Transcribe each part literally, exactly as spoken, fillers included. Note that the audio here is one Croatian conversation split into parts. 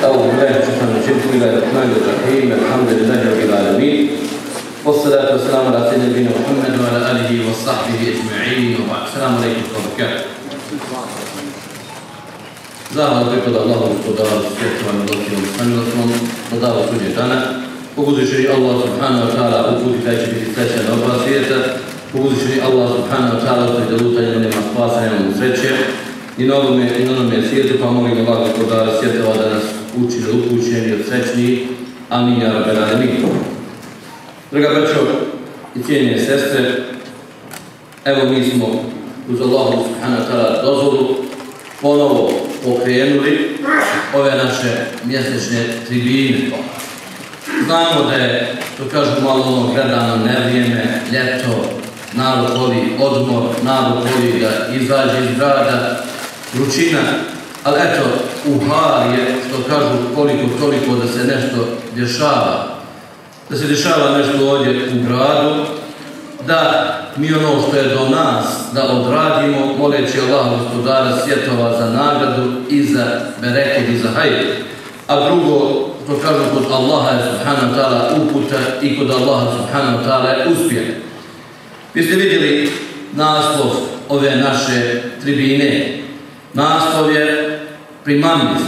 أعوذ بالله من الشيطان الرجيم بسم الله الرحمن الرحيم الحمد لله رب العالمين والصلاة والسلام على سيدنا نبينا محمد وعلى آله وصحبه أجمعين وبعد السلام عليكم ورحمة الله وبركاته. Zahvala pripada Allahu gospodaru svjetova milostivog samilosnom, da dao suđe dana. Pobudući Allah subhanahu wa ta'ala uputi taj će biti sreća na oba svijeta. Pobudući Allah subhanahu wa ta'ala koji da lutanje nema spasa, nema mu sreće. I na ovome i na onome svijetu, pa molim Allah gospodara svjetova da nas učini od upućeni od srećniji. Amin, ja rabbel alemin. Draga braćo i cijenjene sestre, evo mi smo uz Allahu subhanahu wa ta'ala dozvolu ponovo pokrenuli ove naše mjesečne tribine. Znamo da je, to kažu malo ono gledano nevrijeme, ljeto, narod voli odmor, narod voli da izađe iz grada, vrućina, ali eto, uhar je, što kažu koliko toliko da se nešto dešava, da se dešava nešto ovdje u gradu, da mi ono što je do nas da odradimo, moleći Allah gospodara svjetova za nagradu i za bereket i za hajr. A drugo, to kažu kod Allaha je subhanahu wa ta'ala uputa i kod Allaha subhanahu wa ta'ala je uspjeh. Vi ste vidjeli naslov ove naše tribine. Naslov je primamljiv.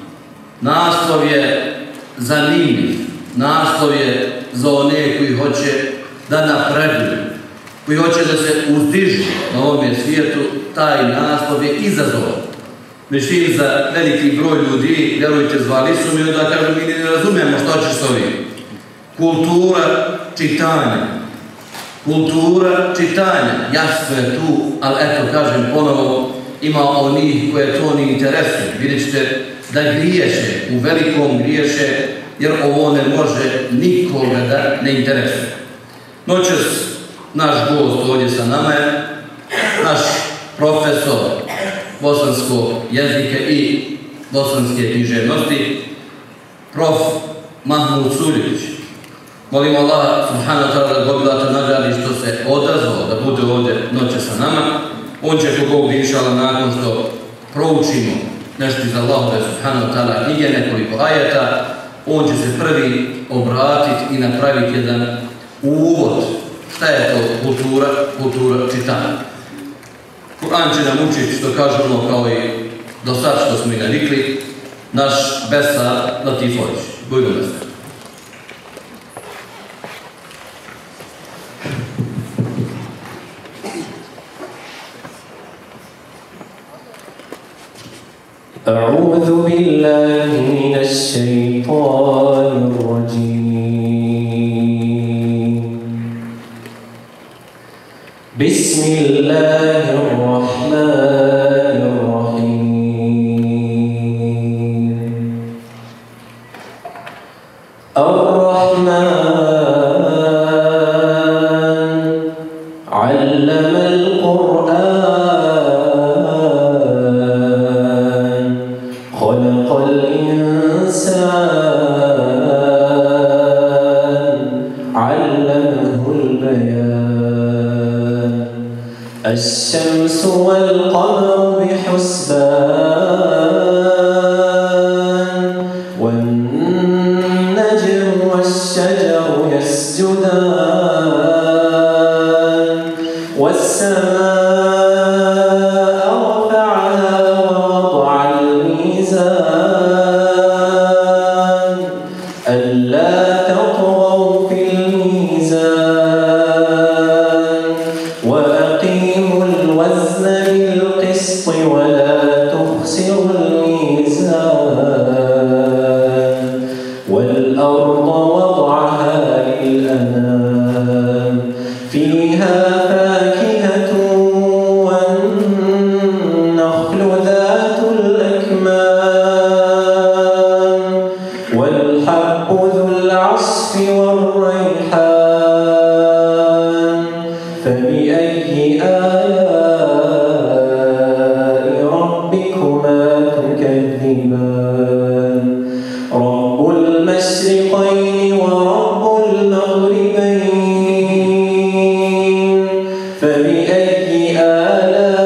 Naslov je zanimljiv. Naslov je za one koji hoće da napreduju, koji hoće da se uzdižu na ovome svijetu, taj naslov je izazovan. Međutim, za veliki broj ljudi, vjerujte, zvali su mi da kažu mi ne razumijemo što će s ovim. Kultura čitanja. Kultura čitanja. Jasno je tu, ali eto, kažem ponovo, ima onih koje to ne interesuje. Vidjet ćete da griješe, u velikom griješe, jer ovo ne može nikoga da ne interesuje. Noćas naš gost ovdje sa nama je naš profesor bosanskog jezika i bosanske književnosti, prof. Mahmud Suljević. Molim Allah subhanahu wa ta'ala da gobilate nagradi što se odazvao da bude ovdje noće sa nama. On će po Bogu inšala nakon što proučimo nešto iz Allahove subhanahu wa ta'ala knjige, nekoliko ajeta, on će se prvi obratiti i napraviti jedan uvod. Šta je to kultura? Kultura čitanja. Kur'an će nam učiti, što kaže ono kao i do sad što smo i navikli, naš Besar Latifović. Bujno Besar. أعوذ بالله من الشيطان الرجيم بسم الله الرحمن الرحيم الرحمن علم القرآن خلق الإنسان علمه البيان الشمس والقمر بحسبان والنجم والشجر يسجدان والسماء رفعها ووضع الميزان ألا تطغوا في الميزان وأقيموا الوزن بالقسط ولا تخسروا الميزان والأرض وضعها للأنام فيها فاكهة والنخل ذات الأكمام والحب ذو العصف والريحان فبأي آلاء ربكما تكذبان رب المشرقين ورب المغربين فبأي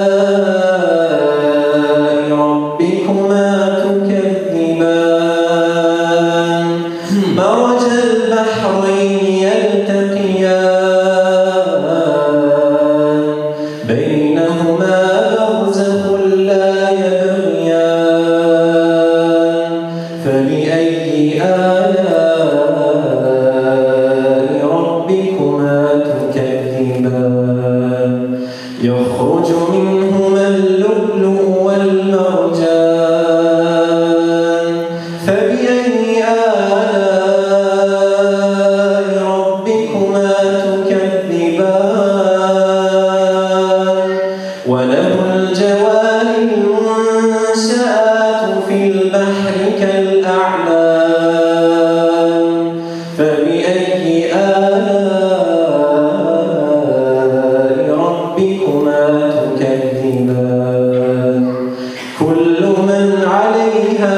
آلاء ربكما تكذبان فبأي آلاء ربكما تكذبان يخرج منهما اللؤلؤ والمرجان فبأي آلاء ربكما تكذبان وله الجوار المنشآت في البحر كالأعلام فبأي آلاء ربكما تكذبان كل من عليها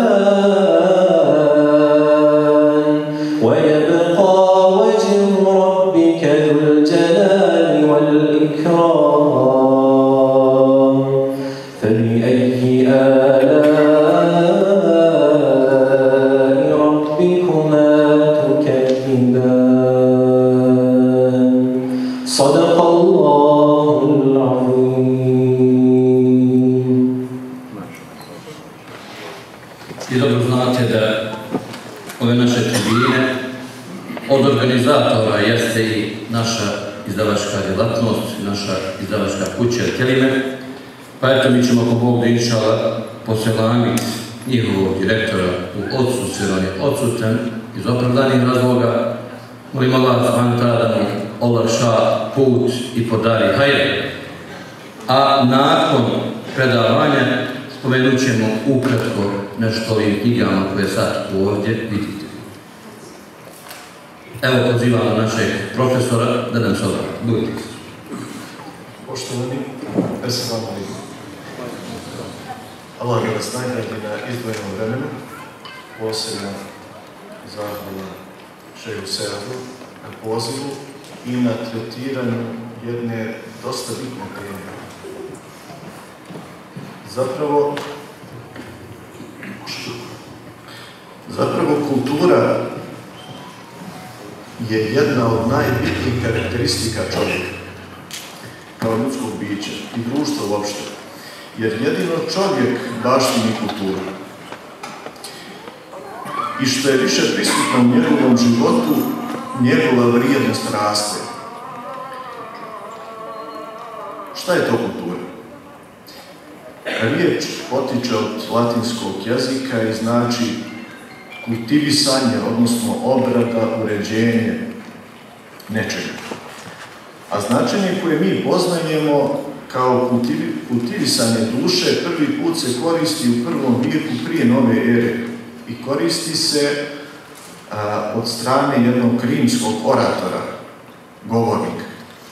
فان ويبقى وجه ربك ذو الجلال والإكرام فبأي آلاء ربكما تكذبان صدق الله العظيم. I dobro znate da ove naše tribine od organizatora jeste i naša izdavačka djelatnost, naša izdavačka kuća Kelime. Pa eto, mi ćemo ako Bog da inšala poselamiti njihovog direktora u odsustvu, on je odsutan iz opravdanih razloga. Molim Allah subhanahu wa ta'ala da mu olakša put i podari hajde. A nakon predavanja spomenut ćemo ukratko nešto ovim knjigama koje sad ovdje vidite. Evo pozivamo našeg profesora da nam se obrati. Budite. Poštovani, assalamu alaikum. Allah da vas nagradi na izdvojenom vremenu, posebno zahvala šeju Seradu na pozivu i na tretiranju jedne dosta bitne teme. Zapravo, zapravo kultura je jedna od najbitnijih karakteristika čovjeka kao ljudskog bića i društva uopšte. Jer jedino čovjek baštini kulturu. I što je više prisutno u njegovom životu, njegova vrijednost raste. Šta je to kultura? Riječ potiče od latinskog jezika i znači kultivisanje, odnosno obrada, uređenje nečega. A značenje koje mi poznajemo kao kultivi, kultivisanje duše prvi put se koristi u prvom vijeku prije nove ere i koristi se a, od strane jednog rimskog oratora, govornika.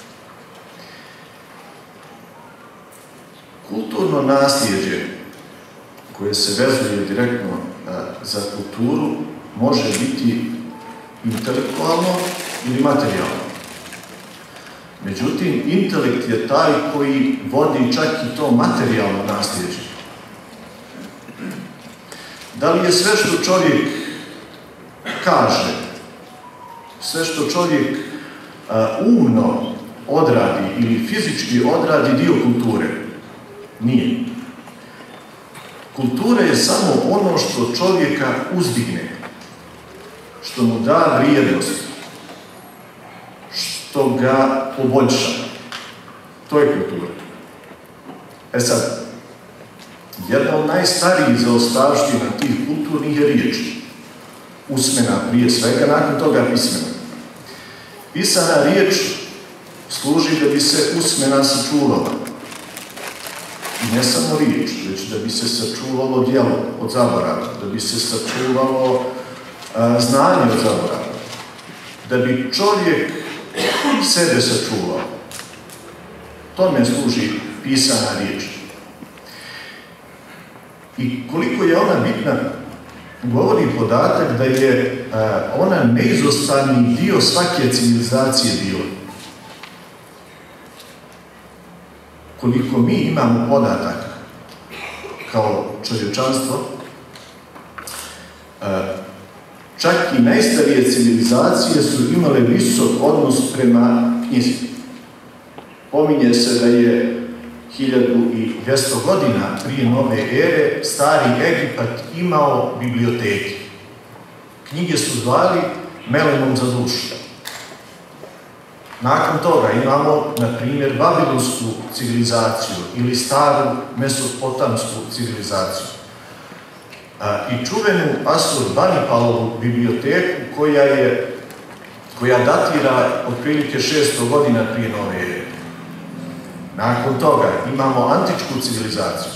Kulturno nasljeđe koje se vezuje direktno a, za kulturu može biti intelektualno ili materijalno. Međutim, intelekt je taj koji vodi čak i to materijalno nasljeđe. Da li je sve što čovjek kaže, sve što čovjek uh, umno odradi ili fizički odradi dio kulture? Nije. Kultura je samo ono što čovjeka uzdigne, što mu da vrijednost, što ga poboljša. To je kultura. E sad, jedna od najstarijih zaostavština tih kulturnih je riječ. Usmena prije svega, nakon toga pismena. Pisana riječ služi da bi se usmena sačuvala. I ne samo riječ, već da bi se sačuvalo djelo od zaborava, da bi se sačuvalo a, znanje od zaborava, da bi čovjek sebe sačuvao. Tome služi pisana riječ. I koliko je ona bitna, govori podatak da je a, ona neizostavni dio svake civilizacije bila. Koliko mi imamo podatak kao čovječanstvo, a, čak i najstarije civilizacije su imale visok odnos prema knjizi. Pominje se da je hiljadu dvjesto godina prije nove ere, stari Egipat imao biblioteke. Knjige su zvali melenom za dušu. Nakon toga imamo, na primjer, babilonsku civilizaciju ili staru mesopotamsku civilizaciju. I čuvenu Asur-Banipalovu biblioteku koja je koja datira otprilike šesto godina prije nove ere. Nakon toga imamo antičku civilizaciju.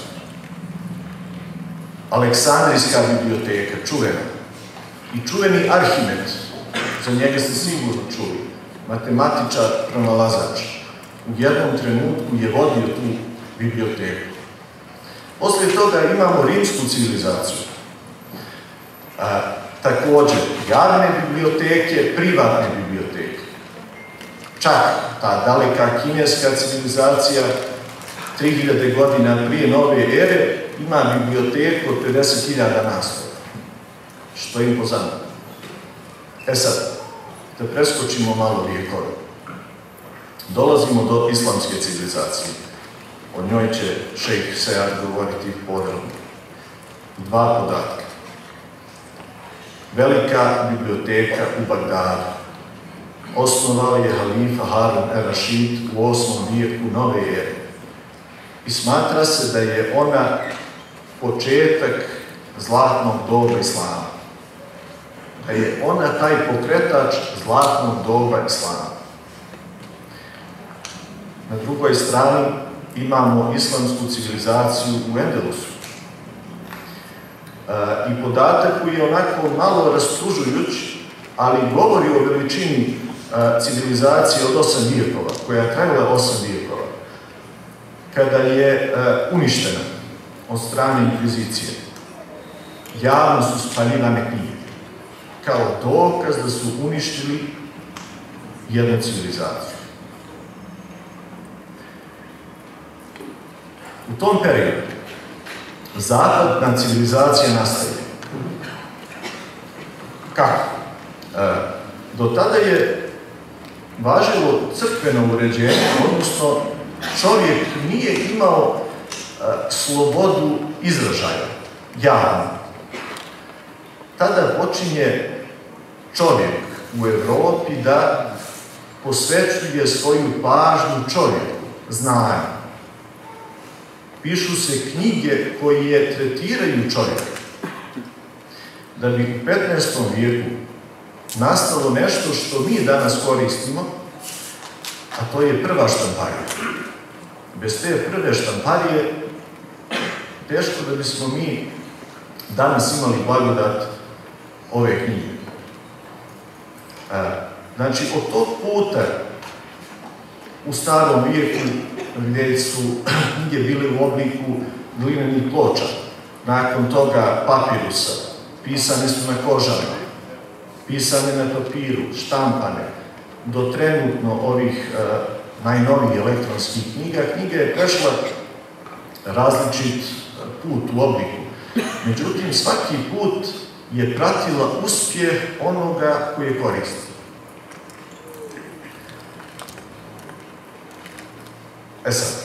Aleksandrijska biblioteka, čuvena. I čuveni Arhimed, za njega ste sigurno čuli, matematičar, pronalazač. U jednom trenutku je vodio tu biblioteku. Poslije toga imamo rimsku civilizaciju. A, također, javne biblioteke, privatne biblioteke. Čak ta daleka kineska civilizacija, tri hiljade godina prije nove ere, ima biblioteku od pedeset hiljada naslova. Što je impozantno. E sad, da preskočimo malo vijekove. Dolazimo do islamske civilizacije. O njoj će šejh Sejad govoriti podrobno. Dva podatka. Velika biblioteka u Bagdadu. Osnovao je halifa Harun el-Rašid u osmom vijeku nove ere. I smatra se da je ona početak zlatnog doba islama. Da je ona taj pokretač zlatnog doba islama. Na drugoj strani imamo islamsku civilizaciju u Endelusu. E, I podatak koji je onako malo rastužujuć, ali govori o veličini e, civilizacije od osam vijekova, koja je trajala osam vijekova, kada je e, uništena od strane inkvizicije. Javno su spaljivane knjige, kao dokaz da su uništili jednu civilizaciju. U tom periodu zapadna civilizacija nastaje. Kako? E, do tada je važilo crkveno uređenje, odnosno čovjek nije imao e, slobodu izražaja, javno. Tada počinje čovjek u Evropi da posvećuje svoju pažnju čovjeku, znanju. Pišu se knjige koje tretiraju čovjeka. Da bi u petnaestom vijeku nastalo nešto što mi danas koristimo, a to je prva štamparija. Bez te prve štamparije teško da bismo mi danas imali blagodat ove knjige. Znači, od tog puta u starom vijeku, gdje su knjige bile u obliku glinenih ploča, nakon toga papirusa, pisane su na kožama, pisane na papiru, štampane, do trenutno ovih uh, najnovijih elektronskih knjiga, knjiga je prešla različit put u obliku. Međutim, svaki put je pratila uspjeh onoga koji je koristi. E sad,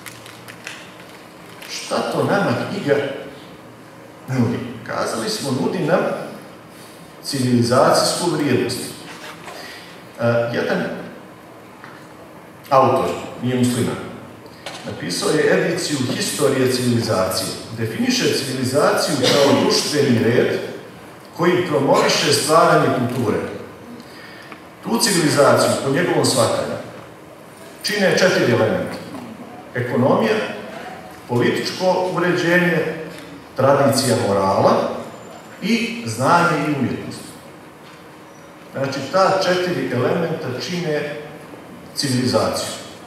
šta to nama knjiga nudi? Kazali smo, nudi nam civilizacijsku vrijednost. Uh, jedan autor, nije musliman, napisao je ediciju Historije civilizacije. Definiše civilizaciju kao društveni red koji promoviše stvaranje kulture. Tu civilizaciju, po njegovom shvatanju, čine četiri elementa. Ekonomija, političko uređenje, tradicija morala i znanje i umjetnost. Znači, ta četiri elementa čine civilizaciju.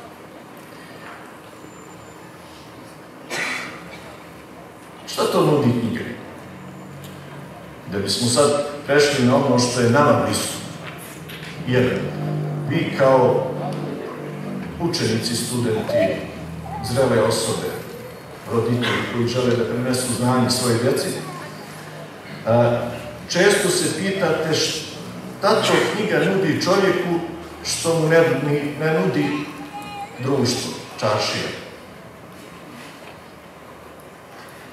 Šta to nudi knjiga? Da bismo sad prešli na ono što je nama blisko. Jer vi kao učenici, studenti, zrele osobe, roditelji koji žele da prenesu znanje svoje djeci, često se pitate šta to knjiga nudi čovjeku što mu ne, ne nudi društvo, čaršija.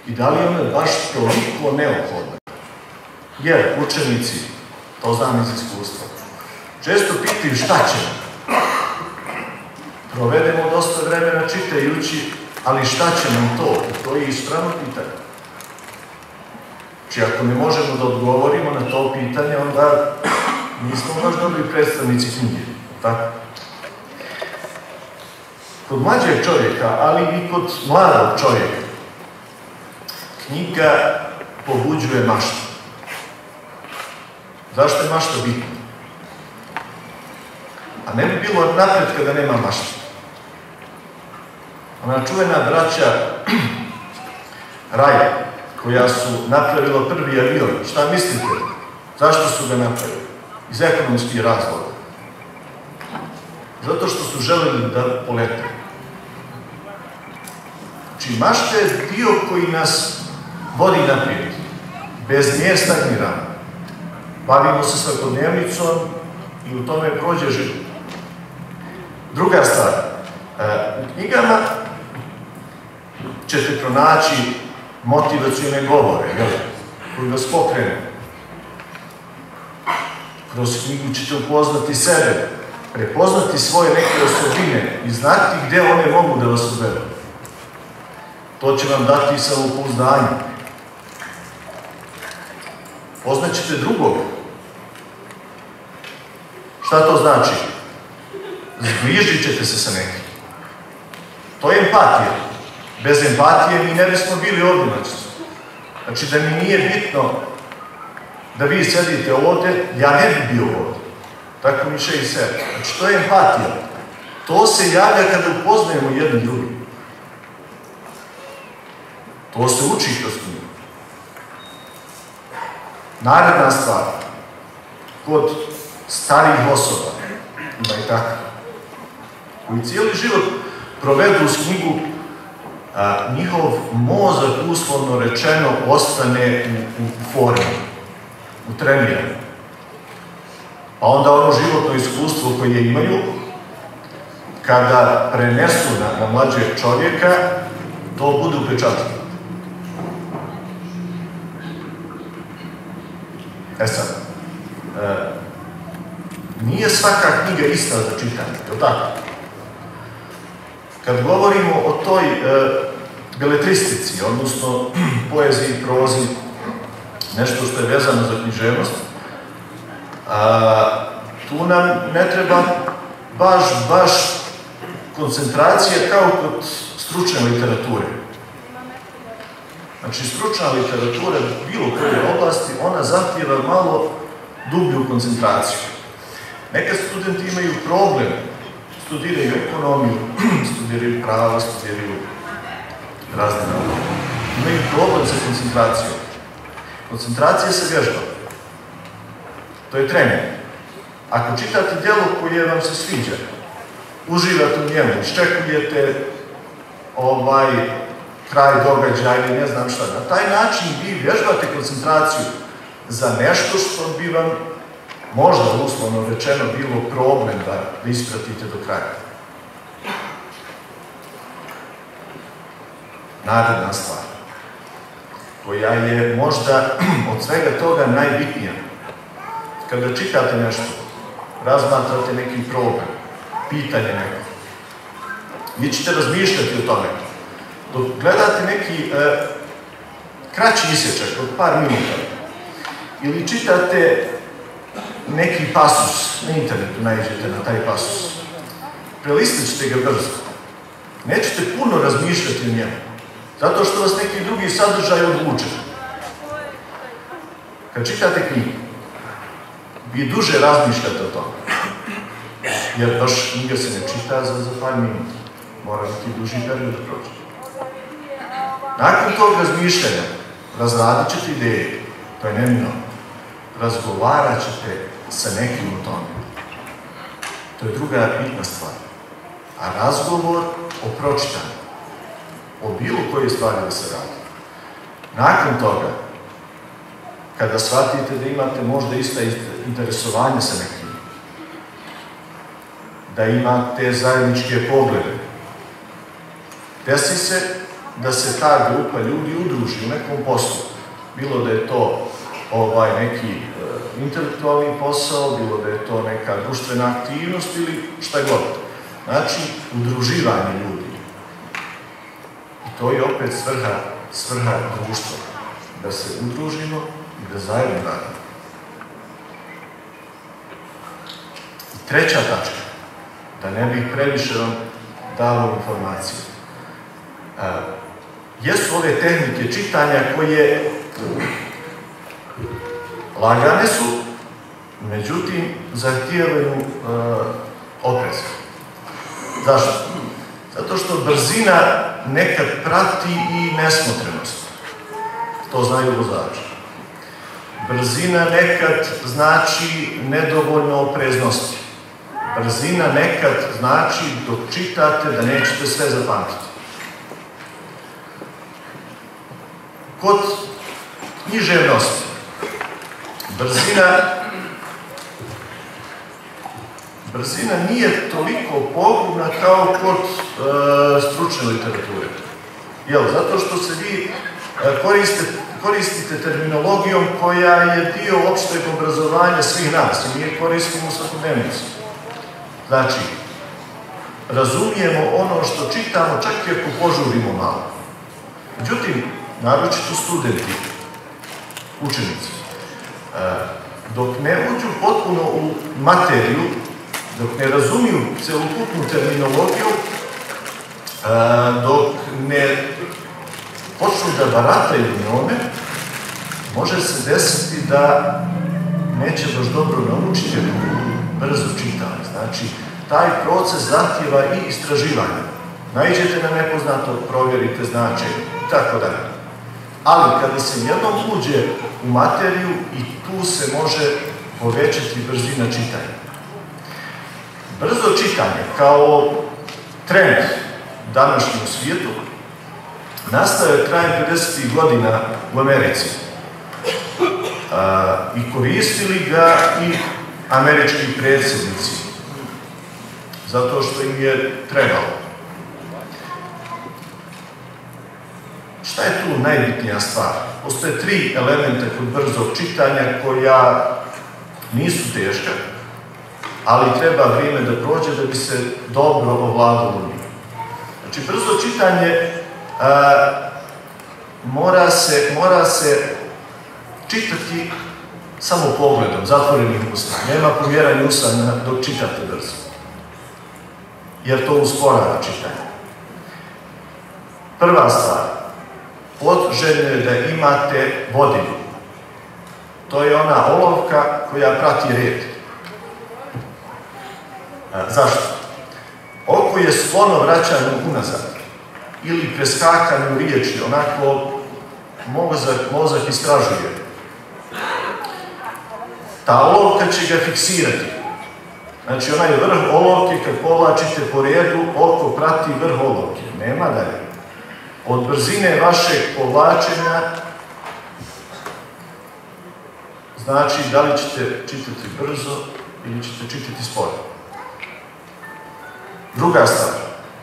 i da li je ona baš toliko neophodna. Jer učenici, to znam iz iskustva, često pitaju šta ćemo. Provedemo dosta vremena čitajući, ali šta će nam to? To je ispravno pitanje. Znači, ako ne možemo da odgovorimo na to pitanje, onda nismo baš dobri predstavnici knjige. Tako? Kod mlađeg čovjeka, ali i kod mladog čovjeka, knjiga pobuđuje maštu. Zašto je mašta bitna? A ne bi bilo napretka da nema mašte. Ona čuvena braća Raja, koja su napravila prvi avion, šta mislite? Zašto su ga napravili? Iz ekonomskih razloga. Zato što su želeli da polete. Znači, mašta je dio koji nas vodi naprijed. Bez nje stagniramo. Bavimo se svakodnevnicom i u tome prođe život. Druga stvar, u knjigama ćete pronaći motivacione govore, koji vas pokrenu. Kroz knjigu ćete upoznati sebe, prepoznati svoje neke osobine i znati gde one mogu da vas uvedu. To će vam dati samopouzdanje. Poznaćete drugog. Šta to znači? Zbližit ćete se sa nekim. To je empatija. Bez empatije mi ne bismo bili ovdje. Znači da mi nije bitno da vi sedite ovdje, ja ne bi bio ovdje. Tako miše i sebe. Znači to je empatija. To se javlja kada upoznajemo jedni drugi. To se uči kroz knjigu. Naredna stvar. Kod starijih osoba, ima i tako, koji cijeli život provedu uz knjigu, a, njihov mozak, uslovno rečeno, ostane u, u formi, u treniranju. Pa onda ono životno iskustvo koje imaju, kada prenesu na, na mlađeg čovjeka, to bude upečatljivo. E sad, e, nije svaka knjiga ista za čitanje, je li tako? Kad govorimo o toj e, beletristici, odnosno poeziji, prozi, nešto što je vezano za književnost, a, tu nam ne treba baš, baš koncentracija kao kod stručne literature. Znači, stručna literatura bilo koje oblasti, ona zahtijeva malo dublju koncentraciju. Neka studenti imaju problem, studiraju ekonomiju, studiraju pravo, studiraju razne nauke. Imaju problem sa koncentracijom. Koncentracija se vježba. To je trening. Ako čitate djelo koje vam se sviđa, uživate u njemu, iščekujete ovaj kraj događaja ili ne znam šta, na taj način vi vježbate koncentraciju za nešto što bi vam možda uslovno rečeno bilo problem da ispratite do kraja. Naredna stvar, koja je možda od svega toga najbitnija. Kada čitate nešto, razmatrate neki problem, pitanje neko, vi ćete razmišljati o tome. Dok gledate neki e, kraći isječak od par minuta ili čitate neki pasus, na internetu naiđete na taj pasus, prelistat ćete ga brzo. Nećete puno razmišljati o njemu, zato što vas neki drugi sadržaj odvuče. Kad čitate knjigu, vi duže razmišljate o tome, jer baš knjiga se ne čita za, za par minuta, mora neki duži period da prođe. Nakon tog razmišljanja, razradit ćete ideje, to je neminovno. Razgovarat ćete sa nekim o tome. To je druga bitna stvar. A razgovor o pročitanju, o bilo koje stvari da se radi. Nakon toga, kada shvatite da imate možda ista interesovanje sa nekim, da imate zajedničke poglede, desi se da se ta grupa ljudi udruži u nekom poslu. Bilo da je to ovaj, neki e, intelektualni posao, bilo da je to neka društvena aktivnost ili šta god. Znači, udruživanje ljudi. I to je opet svrha, svrha društva. Da se udružimo i da zajedno radimo. I treća tačka, da ne bih previše vam dao informacije. E, jesu ove tehnike čitanja koje lagane su, međutim, zahtijevaju e, oprez. Zašto? Zato što brzina nekad prati i nesmotrenost. To znaju vozači. Brzina nekad znači nedovoljno opreznosti. Brzina nekad znači dok čitate da nećete sve zapamtiti. Kod književnosti brzina brzina nije toliko pogubna kao kod e, stručne literature. Jel? Zato što se vi e, koriste, koristite terminologijom koja je dio opšteg obrazovanja svih nas i mi je koristimo u svakodnevnici. Znači, razumijemo ono što čitamo čak i ako požurimo malo. Međutim, naročito studenti, učenici, e, dok ne uđu potpuno u materiju, dok ne razumiju celokupnu terminologiju, dok ne počnu da barataju njome, može se desiti da neće baš dobro naučiti brzo čitanje. Znači, taj proces zahtjeva i istraživanje. Naiđete na nepoznato, provjerite značenje i tako dalje. Ali kada se jednom uđe u materiju, i tu se može povećati brzina čitanja. Brzo čitanje kao trend današnjem svijetu nastao je krajem pedesetih godina u Americi. A, i koristili ga i američki predsjednici, zato što im je trebalo. Šta je tu najbitnija stvar? Postoje tri elementa kod brzog čitanja koja nisu teška, ali treba vrijeme da prođe da bi se dobro ovladalo njima. Znači, brzo čitanje a, mora, se, mora se čitati samo pogledom, zatvorenim ustima. Nema pomjeranja usa dok čitate brzo, jer to usporava čitanje. Prva stvar, poželjno je da imate vodilju. To je ona olovka koja prati red. Zašto? Oko je sklono vraćanju unazad ili preskakanju riječi, onako mozak, mozak istražuje. Ta olovka će ga fiksirati. Znači, onaj vrh olovke, kad povlačite po redu, oko prati vrh olovke. Nema dalje. Od brzine vašeg povlačenja znači da li ćete čitati brzo ili ćete čitati sporo. Druga stvar,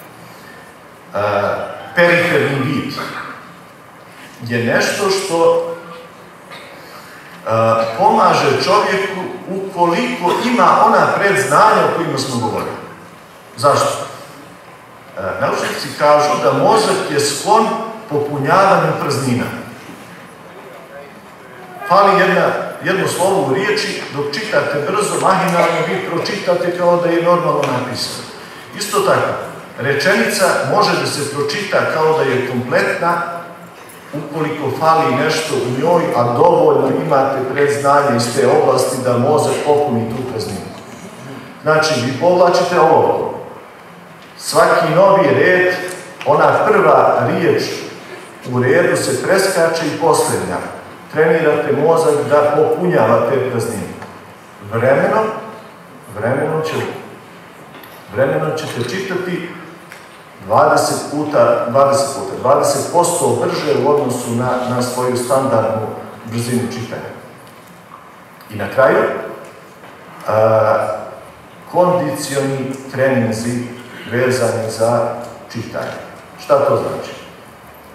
uh, periferni vid je nešto što uh, pomaže čovjeku ukoliko ima ona predznanja o kojima smo govorili. Zašto? Uh, naučnici kažu da mozak je sklon popunjavanju praznina. Fali jedna, jedno slovo u riječi, dok čitate brzo, mahinalno vi pročitate kao da je normalno napisano. Isto tako, rečenica može da se pročita kao da je kompletna ukoliko fali nešto u njoj, a dovoljno imate predznanje iz te oblasti da mozak popuni tu prazninu. Znači, vi povlačite ovo. Svaki novi red, ona prva riječ u redu se preskače i posljednja. Trenirate mozak da popunjava te praznine. Vremenom, vremenom će Vremenom ćete čitati dvadeset puta, dvadeset puta, dvadeset posto brže u odnosu na, na svoju standardnu brzinu čitanja. I na kraju, a, kondicioni treninzi vezani za čitanje. Šta to znači?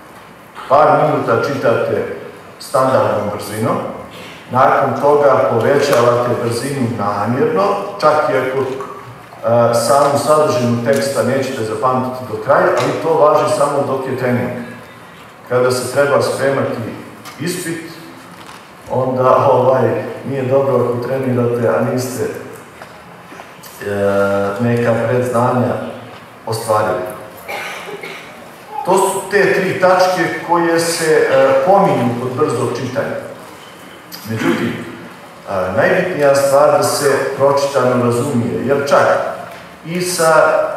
par minuta čitate standardnom brzinom, nakon toga povećavate brzinu namjerno, čak i ako uh, samu sadržinu teksta nećete zapamtiti do kraja, ali to važi samo dok je trening. Kada se treba spremati ispit, onda ovaj, nije dobro ako trenirate, a niste e, neka predznanja ostvarili. To su te tri tačke koje se e, pominju kod brzog čitanja. Međutim, e, najbitnija stvar da se pročitano razumije, jer čak i sa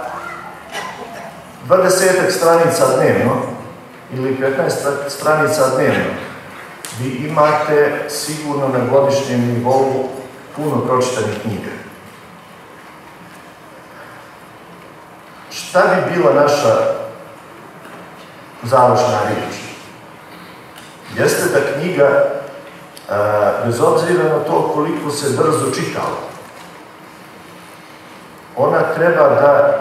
dvadesetak stranica dnevno ili petnaest stranica dnevno vi imate sigurno na godišnjem nivou puno pročitanih knjiga. Šta bi bila naša završna riječ? Jeste da knjiga, bez obzira na to koliko se brzo čitala, ona treba da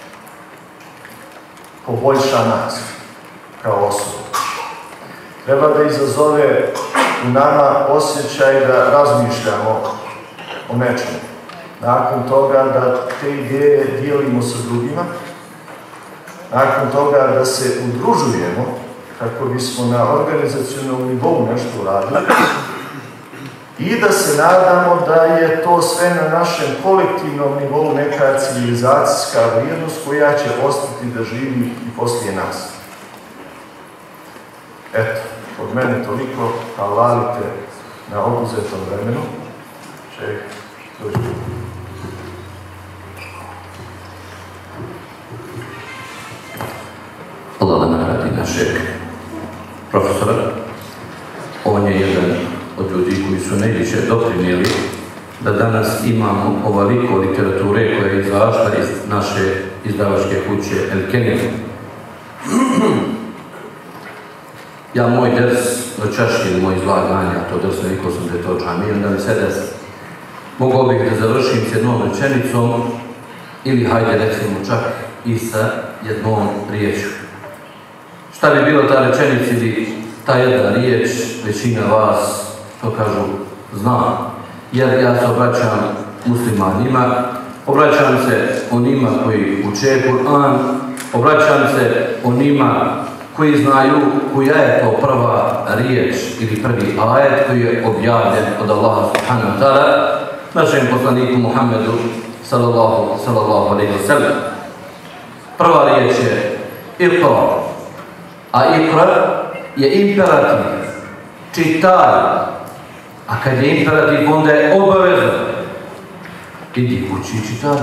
poboljša nas kao osobu. Treba da izazove u nama osjećaj da razmišljamo o nečemu. Nakon toga da te ideje dijelimo sa drugima. Nakon toga da se udružujemo kako bismo na organizacionalnom nivou nešto uradili. I da se nadamo da je to sve na našem kolektivnom nivou neka civilizacijska vrijednost koja će ostati da živi i poslije nas. Eto, od mene toliko, hvalite na oduzetom vremenu. Ček, dođi. Allah da nagradi našeg profesora. On je jedan od ljudi koji su najviše doprinijeli da danas imamo ovoliko literature koja je izašla iz naše izdavačke kuće El Kenim. Ja moj ders noćašnji, moj izlaganja, to ders navikao sam da je to džami, onda mi se des. Mogao bih da završim s jednom rečenicom ili hajde recimo čak i sa jednom riječju. Šta bi bilo ta rečenica ili ta jedna riječ, većina vas, to kažu, zna. Jer ja se obraćam muslimanima, obraćam se onima koji uče Kur'an, obraćam se onima koji znaju koja je to prva riječ ili prvi ajet koji je objavljen od Allaha subhanahu wa ta'ala našem poslaniku Muhammedu sallallahu, sallallahu alaihi wa sallam. Prva riječ je Iqra, a Iqra je imperativ, čitaj, a kad je imperativ onda je obavezno. Idi kući i čitaj,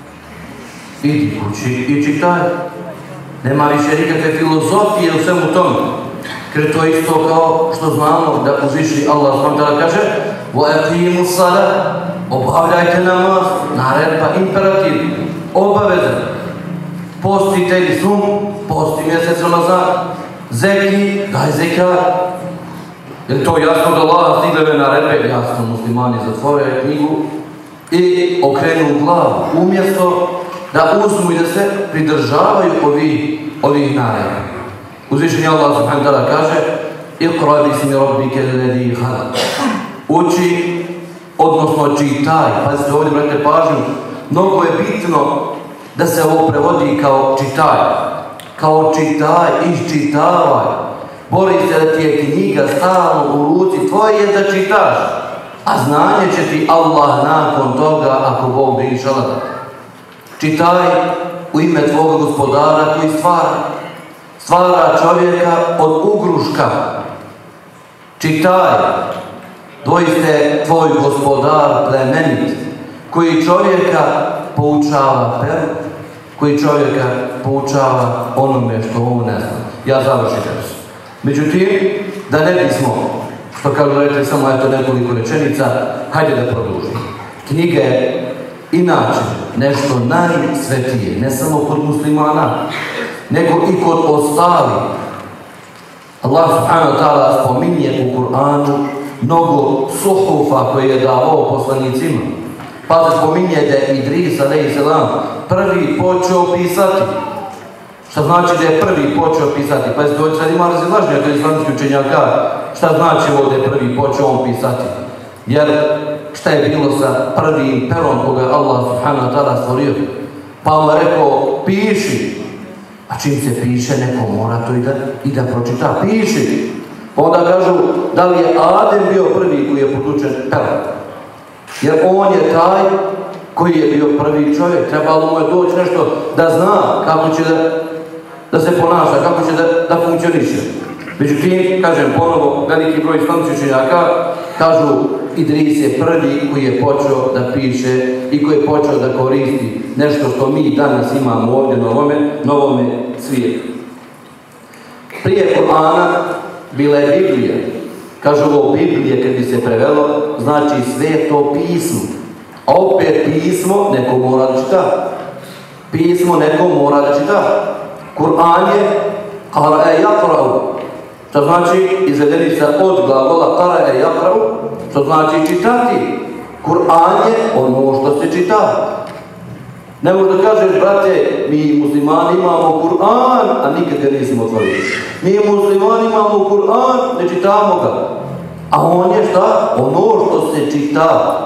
idi kući i čitaj. Nema više nikakve filozofije u svemu tome. Jer to je isto kao što znamo da uzviši Allah subhanahu wa ta'ala kaže وَأَقِيمُوا الصَّلَاةَ obavljajte namaz, naredba, imperativ, obavezan. Postite ili sum, posti mjesec Ramazan, zeki, daj zekat. Je to jasno da Allah stigle naredbe? Jasno, muslimani zatvore knjigu i okrenu glavu. Umjesto da uzmu i da se pridržavaju ovih, ovih naredba. Uzvišenje Allah subhanahu wa ta'ala kaže Iqra bismi rabbike alladhi khalaq. Uči, odnosno čitaj. Pazite ovdje, brate, pažnju. Mnogo je bitno da se ovo prevodi kao čitaj. Kao čitaj, iščitavaj. Bori se da ti je knjiga stalno u ruci. Tvoje je da čitaš. A znanje će ti Allah nakon toga, ako Bog da inšala da. Čitaj u ime tvoga gospodara koji stvara. Stvara čovjeka od ugruška. Čitaj. Doista je tvoj gospodar plemenit, koji čovjeka poučava peru, koji čovjeka poučava onome što on ne zna. Ja završim ders. Međutim, da ne bismo, što kažu rekli samo eto nekoliko rečenica, hajde da produžimo. Knjiga je inače nešto najsvetije, ne samo kod muslimana, nego i kod ostalih. Allah subhanahu wa ta'ala spominje u Kur'anu mnogo suhufa koje je davao poslanicima. Pa se spominje da je Idris alejhi selam prvi počeo pisati. Šta znači da je prvi počeo pisati? Pa jeste ovdje sad ima razilaženja kod islamskih učenjaka. Šta znači ovdje je prvi počeo on pisati? Jer šta je bilo sa prvim perom koga je Allah subhanahu wa ta'ala stvorio? Pa Allah rekao, piši. A čim se piše, neko mora to i da, i da pročita. Piši. Pa onda kažu, da li je Adem bio prvi koji je potučen perom? Jer on je taj koji je bio prvi čovjek. Trebalo mu je doći nešto da zna kako će da, da se ponaša, kako će da, da funkcioniše. Međutim, kažem ponovo, veliki broj islamskih učenjaka kažu Idris je prvi koji je počeo da piše i koji je počeo da koristi nešto što mi danas imamo ovdje na ovome, novome svijetu. Prije Kur'ana bila je Biblija. Kažu ovo Biblije, kad bi se prevelo, znači sveto pismo. A opet pismo neko mora da čita. Pismo neko mora da čita. Kur'an je qara'a yaqra'u, što znači izvedenica od glagola qara'a yaqra'u, što znači čitati. Kur'an je ono što se čita. Ne možda kažeš, brate, mi muslimani imamo Kur'an, a nikad ga nismo otvorili. Mi muslimani imamo Kur'an, ne čitamo ga. A on je šta? Ono što se čita.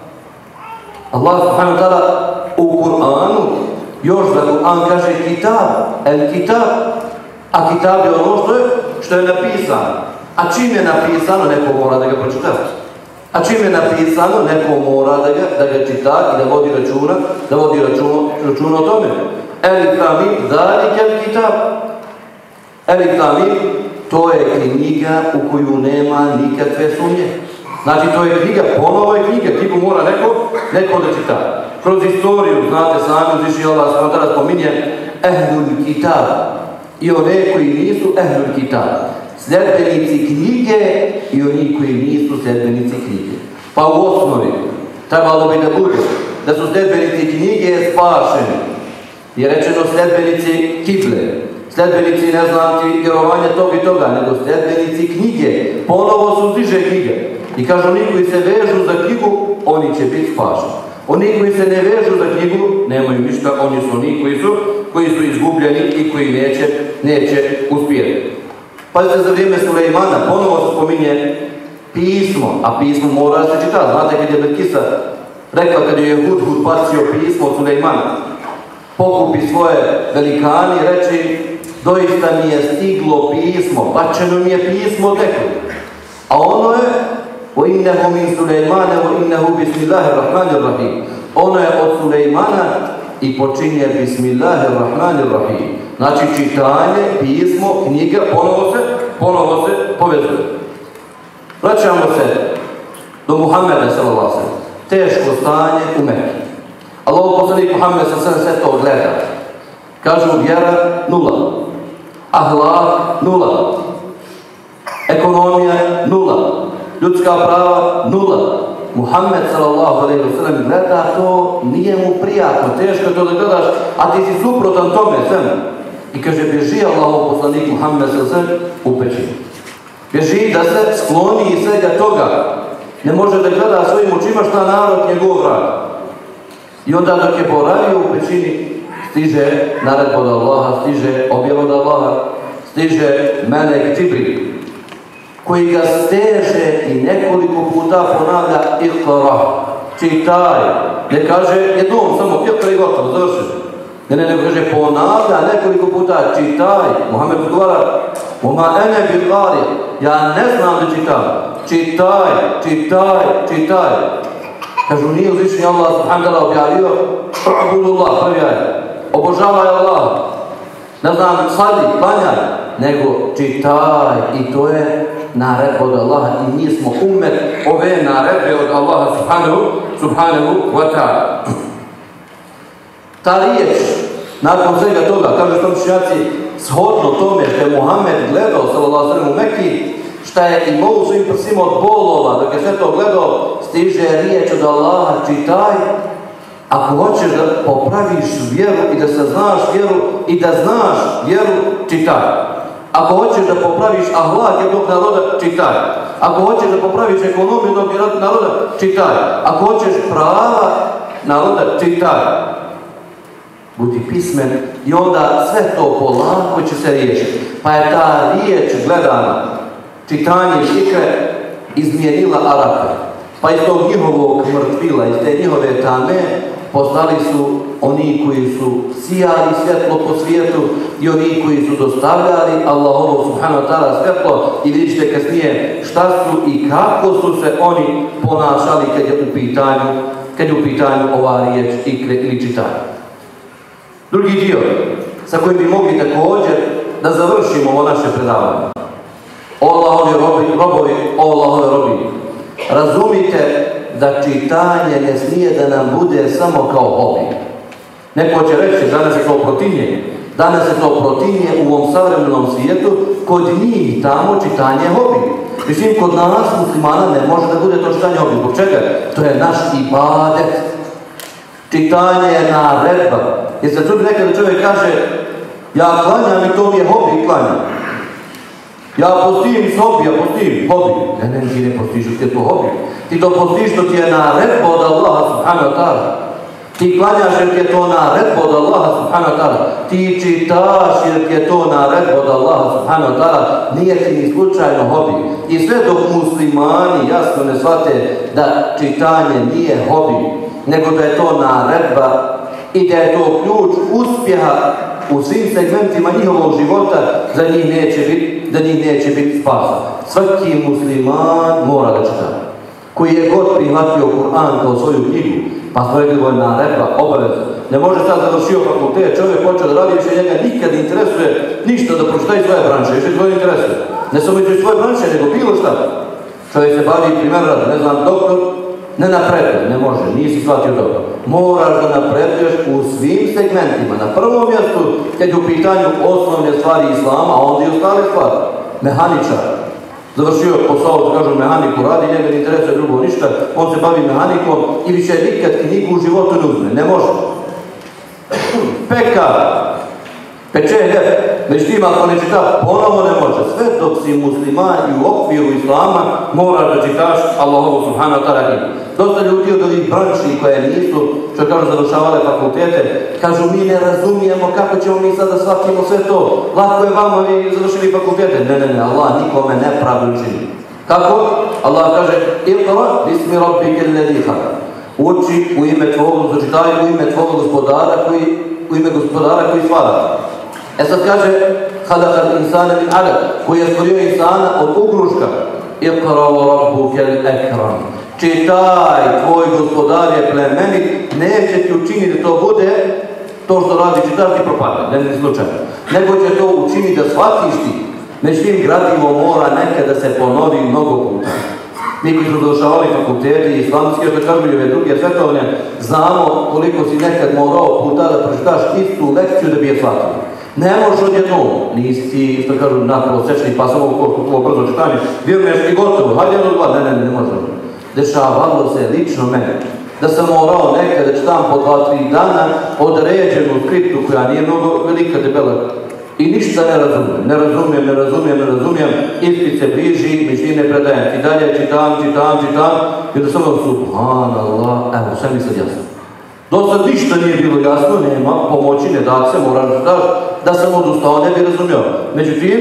Allah subhanahu wa ta'ala u Kur'anu još za Kur'an kaže kitab, el kitab. A kitab je ono što je, što je napisano. A čim je napisano, neko mora da ga pročita. A čim je napisano, neko mora da ga, da ga čita i da vodi računa, da vodi računa, računa o tome. Elif lam mim, zalike el kitab. Elif lam mim, to je knjiga u koju nema nikakve sumnje. Znači, to je knjiga, ponovo je knjiga, knjigu mora neko, neko da čita. Kroz istoriju, znate sami, uzviši Allah sam tada spominje ehlul kitab. I one koji nisu ehlul kitab. Sljedbenici knjige i oni koji nisu sljedbenici knjige. Pa u osnovi trebalo bi da bude da su sljedbenici knjige spašeni. Je rečeno sljedbenici kible, sljedbenici, ne znam ti, vjerovanja tog i toga, nego sljedbenici knjige. Ponovo su diže knjige. I kažu, oni koji se vežu za knjigu, oni će biti spašeni. Oni koji se ne vežu za knjigu, nemaju ništa, oni su oni koji su, koji su izgubljeni i koji neće, neće uspjeti. Pazite, za vrijeme Sulejmana ponovo se spominje pismo, a pismo mora se čitati. Znate kad je Belkisa rekla, kad je Hudhud bacio pismo od Sulejmana, pokupi svoje velikani i reći, doista mi je stiglo pismo, bačeno mi je pismo od nekog. A ono je, o innehu min Sulejmane, o innehu bismillahirrahmanirrahim. Ono je od Sulejmana i počinje bismillahirrahmanirrahim. Znači čitanje, pismo, knjiga, ponovo se, ponovo se povezuje. Vraćamo se do Muhammeda sallallahu alejhi ve sellem. Teško stanje u Mekki. Allahov poslanik Muhammed sallallahu alejhi ve sellem sve to gleda. Kažu vjera nula, ahlak nula, ekonomija nula, ljudska prava nula. Muhammed sallallahu alejhi ve sellem gleda to, nije mu prijatno, teško to da gledaš, a ti si suprotan tome svemu. I kaže, bježi Allahov poslanik Muhammed sallallahu alejhi ve sellem u pećinu. Bježi da se skloni iz svega toga. Ne može da gleda svojim očima šta narod njegov radi. I onda dok je boravio u pećini, stiže naredba od Allaha, stiže objava od Allaha, stiže melek Džibril, koji ga steže i nekoliko puta ponavlja Iqra, čitaj. Ne kaže jednom samo Iqra i gotovo, završeno. Ne, ne, ne, kaže ponavlja nekoliko puta, čitaj. Muhammed odgovara, Oma ene bil qari, ja ne znam da čitam. Čitaj, čitaj, čitaj. Kažu, nije uzvišeni Allah subhanahu wa ta'ala objavio, Ubudullah, prvi ajde. Obožavaj Allah. Ne znam, sadi, klanjaj, nego čitaj. I to je naredba od Allaha. I mi smo umet ove naredbe od Allaha subhanahu, subhanahu wa ta'ala. Ta riječ, nakon svega toga, kažu što učenjaci, shodno tome što je Muhammed gledao sallallahu alejhi ve sellem u Mekki, šta je imao u svojim prsima od bolova, dok je sve to gledao, stiže riječ od Allaha, čitaj. Ako hoćeš da popraviš vjeru i da saznaš vjeru i da znaš vjeru, čitaj. Ako hoćeš da popraviš ahlak jednog naroda, čitaj. Ako hoćeš da popraviš ekonomiju jednog naroda, čitaj. Ako hoćeš prava naroda, čitaj. budi pismen i onda sve to polako će se riješiti. Pa je ta riječ gledana, čitanje ikre, izmijenila Arape. Pa iz tog njihovog mrtvila, iz te njihove tame, postali su oni koji su sijali svjetlo po svijetu i oni koji su dostavljali Allahovo subhanahu wa ta'ala svjetlo i vidjet ćete kasnije šta su i kako su se oni ponašali kad je u pitanju, kad je u pitanju ova riječ ikre ili čitanje. Drugi dio sa kojim bi mogli također da završimo ovo naše predavanje. O Allahovi robi, robovi, o Allahovi robi, razumite da čitanje ne smije da nam bude samo kao hobi. Neko će reći, danas je to protivnje. Danas je to protivnje u ovom savremenom svijetu, kod njih tamo čitanje je hobi. Mislim, kod nas muslimana ne može da bude to čitanje hobi. Zbog čega? To je naš ibadet. Čitanje je naredba. Jer se čudi nekada čovjek kaže, ja klanjam i to mi je hobi klanjam. Ja postim sobi, ja postim hobi. Ne, ne, ti ne postiš, ti je to hobi. Ti to postiš, što ti je naredba od Allaha subhanahu wa ta'ala. Ti klanjaš jer ti je to naredba od Allaha subhanahu wa ta'ala. Ti čitaš jer ti je to naredba od Allaha subhanahu wa ta'ala. Nije ti ni slučajno hobi. I sve dok muslimani jasno ne shvate da čitanje nije hobi, nego da je to naredba i da je to ključ uspjeha u svim segmentima njihovog života, za njih neće biti, da njih neće biti spasa. Svaki musliman mora da čita. Koji je god prihvatio Kur'an kao svoju knjigu, pa svoje je naredba, obaveza. Ne može sad završio fakultet, čovjek počeo da radi, više njega nikad ne interesuje ništa da pročita iz svoje branše, više svoje interesuje. Ne samo iz svoje branše, nego bilo šta. Čovjek se bavi primjer rada, ne znam, doktor, ne napreduje, ne može, nisi shvatio dobro. Moraš da napreduješ u svim segmentima. Na prvom mjestu, kad je u pitanju osnovne stvari islama, a onda i ostale stvari. Mehaničar. Završio posao, da kažu mehaniku, radi, njega ne interesuje drugo ništa, on se bavi mehanikom i više nikad knjigu u životu ne uzme. Ne može. Pekar. Peče hljeb. Međutim, ako ne čita, ponovo ne može. Sve dok si musliman i u okviru islama, moraš da čitaš Allahovu subhanahu wa ta'ala. Dosta ljudi od ovih branši koje nisu, što kažu, završavale fakultete, kažu, mi ne razumijemo kako ćemo mi sada shvatimo sve to. Lako je vama, vi završili fakultete. Ne, ne, ne, Allah nikome nepravdu čini. Kako? Allah kaže, Iqra bismi rabbike alladhi khalaq. Uči u ime tvojeg, začitaj u ime tvojeg gospodara koji, u ime gospodara koji stvara. E sad kaže, halakal insana min alaq, koji je stvorio insana od ugruška. Iqra wa rabbuke al-akram. Čitaj, tvoj gospodar je plemenit, neće ti učiniti da to bude to što radi čitaš ti propada, ne ne slučajno. Nego će to učiniti da shvatiš ti. Međutim, gradivo mora nekada da se ponovi mnogo puta. Mi koji su završavali fakultete i islamske, što kažu i ove druge svetovne, znamo koliko si nekad morao puta da pročitaš istu lekciju da bi je shvatio. Ne možeš odjednom, nisi ti, što kažu, naprosečni, pa samo ovo brzo čitanje, vjeruješ i gotovo, hajde jedno dva, ne, ne, ne, ne možeš. Dešavalo se lično mene, da sam morao nekada da čitam po dva, tri dana određenu skriptu koja nije mnogo velika, debela. I ništa ne razumijem, ne razumijem, ne razumijem, ne razumijem, ispit se bliži, mišljine predajem. I dalje čitam, čitam, čitam, i da sam vam subhanallah, evo, sve mi sad jasno. Do sad ništa nije bilo jasno, nema pomoći, ne da se, moram da daš, da sam odustao, ne bi razumio. Međutim,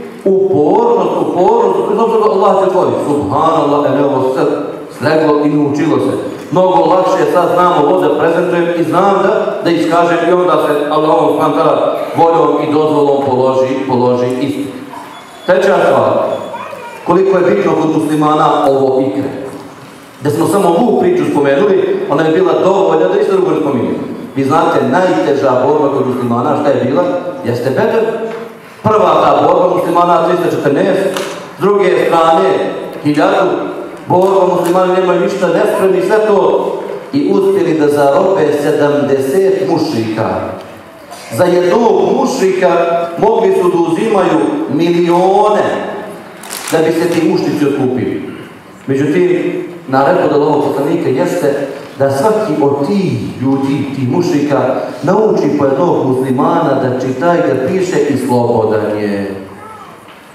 upornost, upornost, Allah te tvori, subhanallah, evo, sad sleglo i naučilo se. Mnogo lakše sad znam ovo da prezentujem i znam da, da iskažem i onda se Allahom subhanahu voljom i dozvolom položi, položi ispit. Treća stvar, koliko je bitno kod muslimana ovo ikre. Da smo samo ovu priču spomenuli, ona je bila dovoljna da isto drugo ne spominjamo. Vi znate, najteža borba kod muslimana, šta je bila? Jeste Bedr. Prva ta borba muslimana trista četrnaest, s druge strane hiljadu. Borba muslimani nemaju ništa, nespremni, sve to. I uspjeli da zarobe sedamdeset mušrika. Za jednog mušrika mogli su da uzimaju milione da bi se ti mušnici otkupili. Međutim, naredba od Allahovog poslanika jeste da svaki od tih ljudi, tih mušrika, nauči po jednog muslimana da čita i da piše i slobodan je.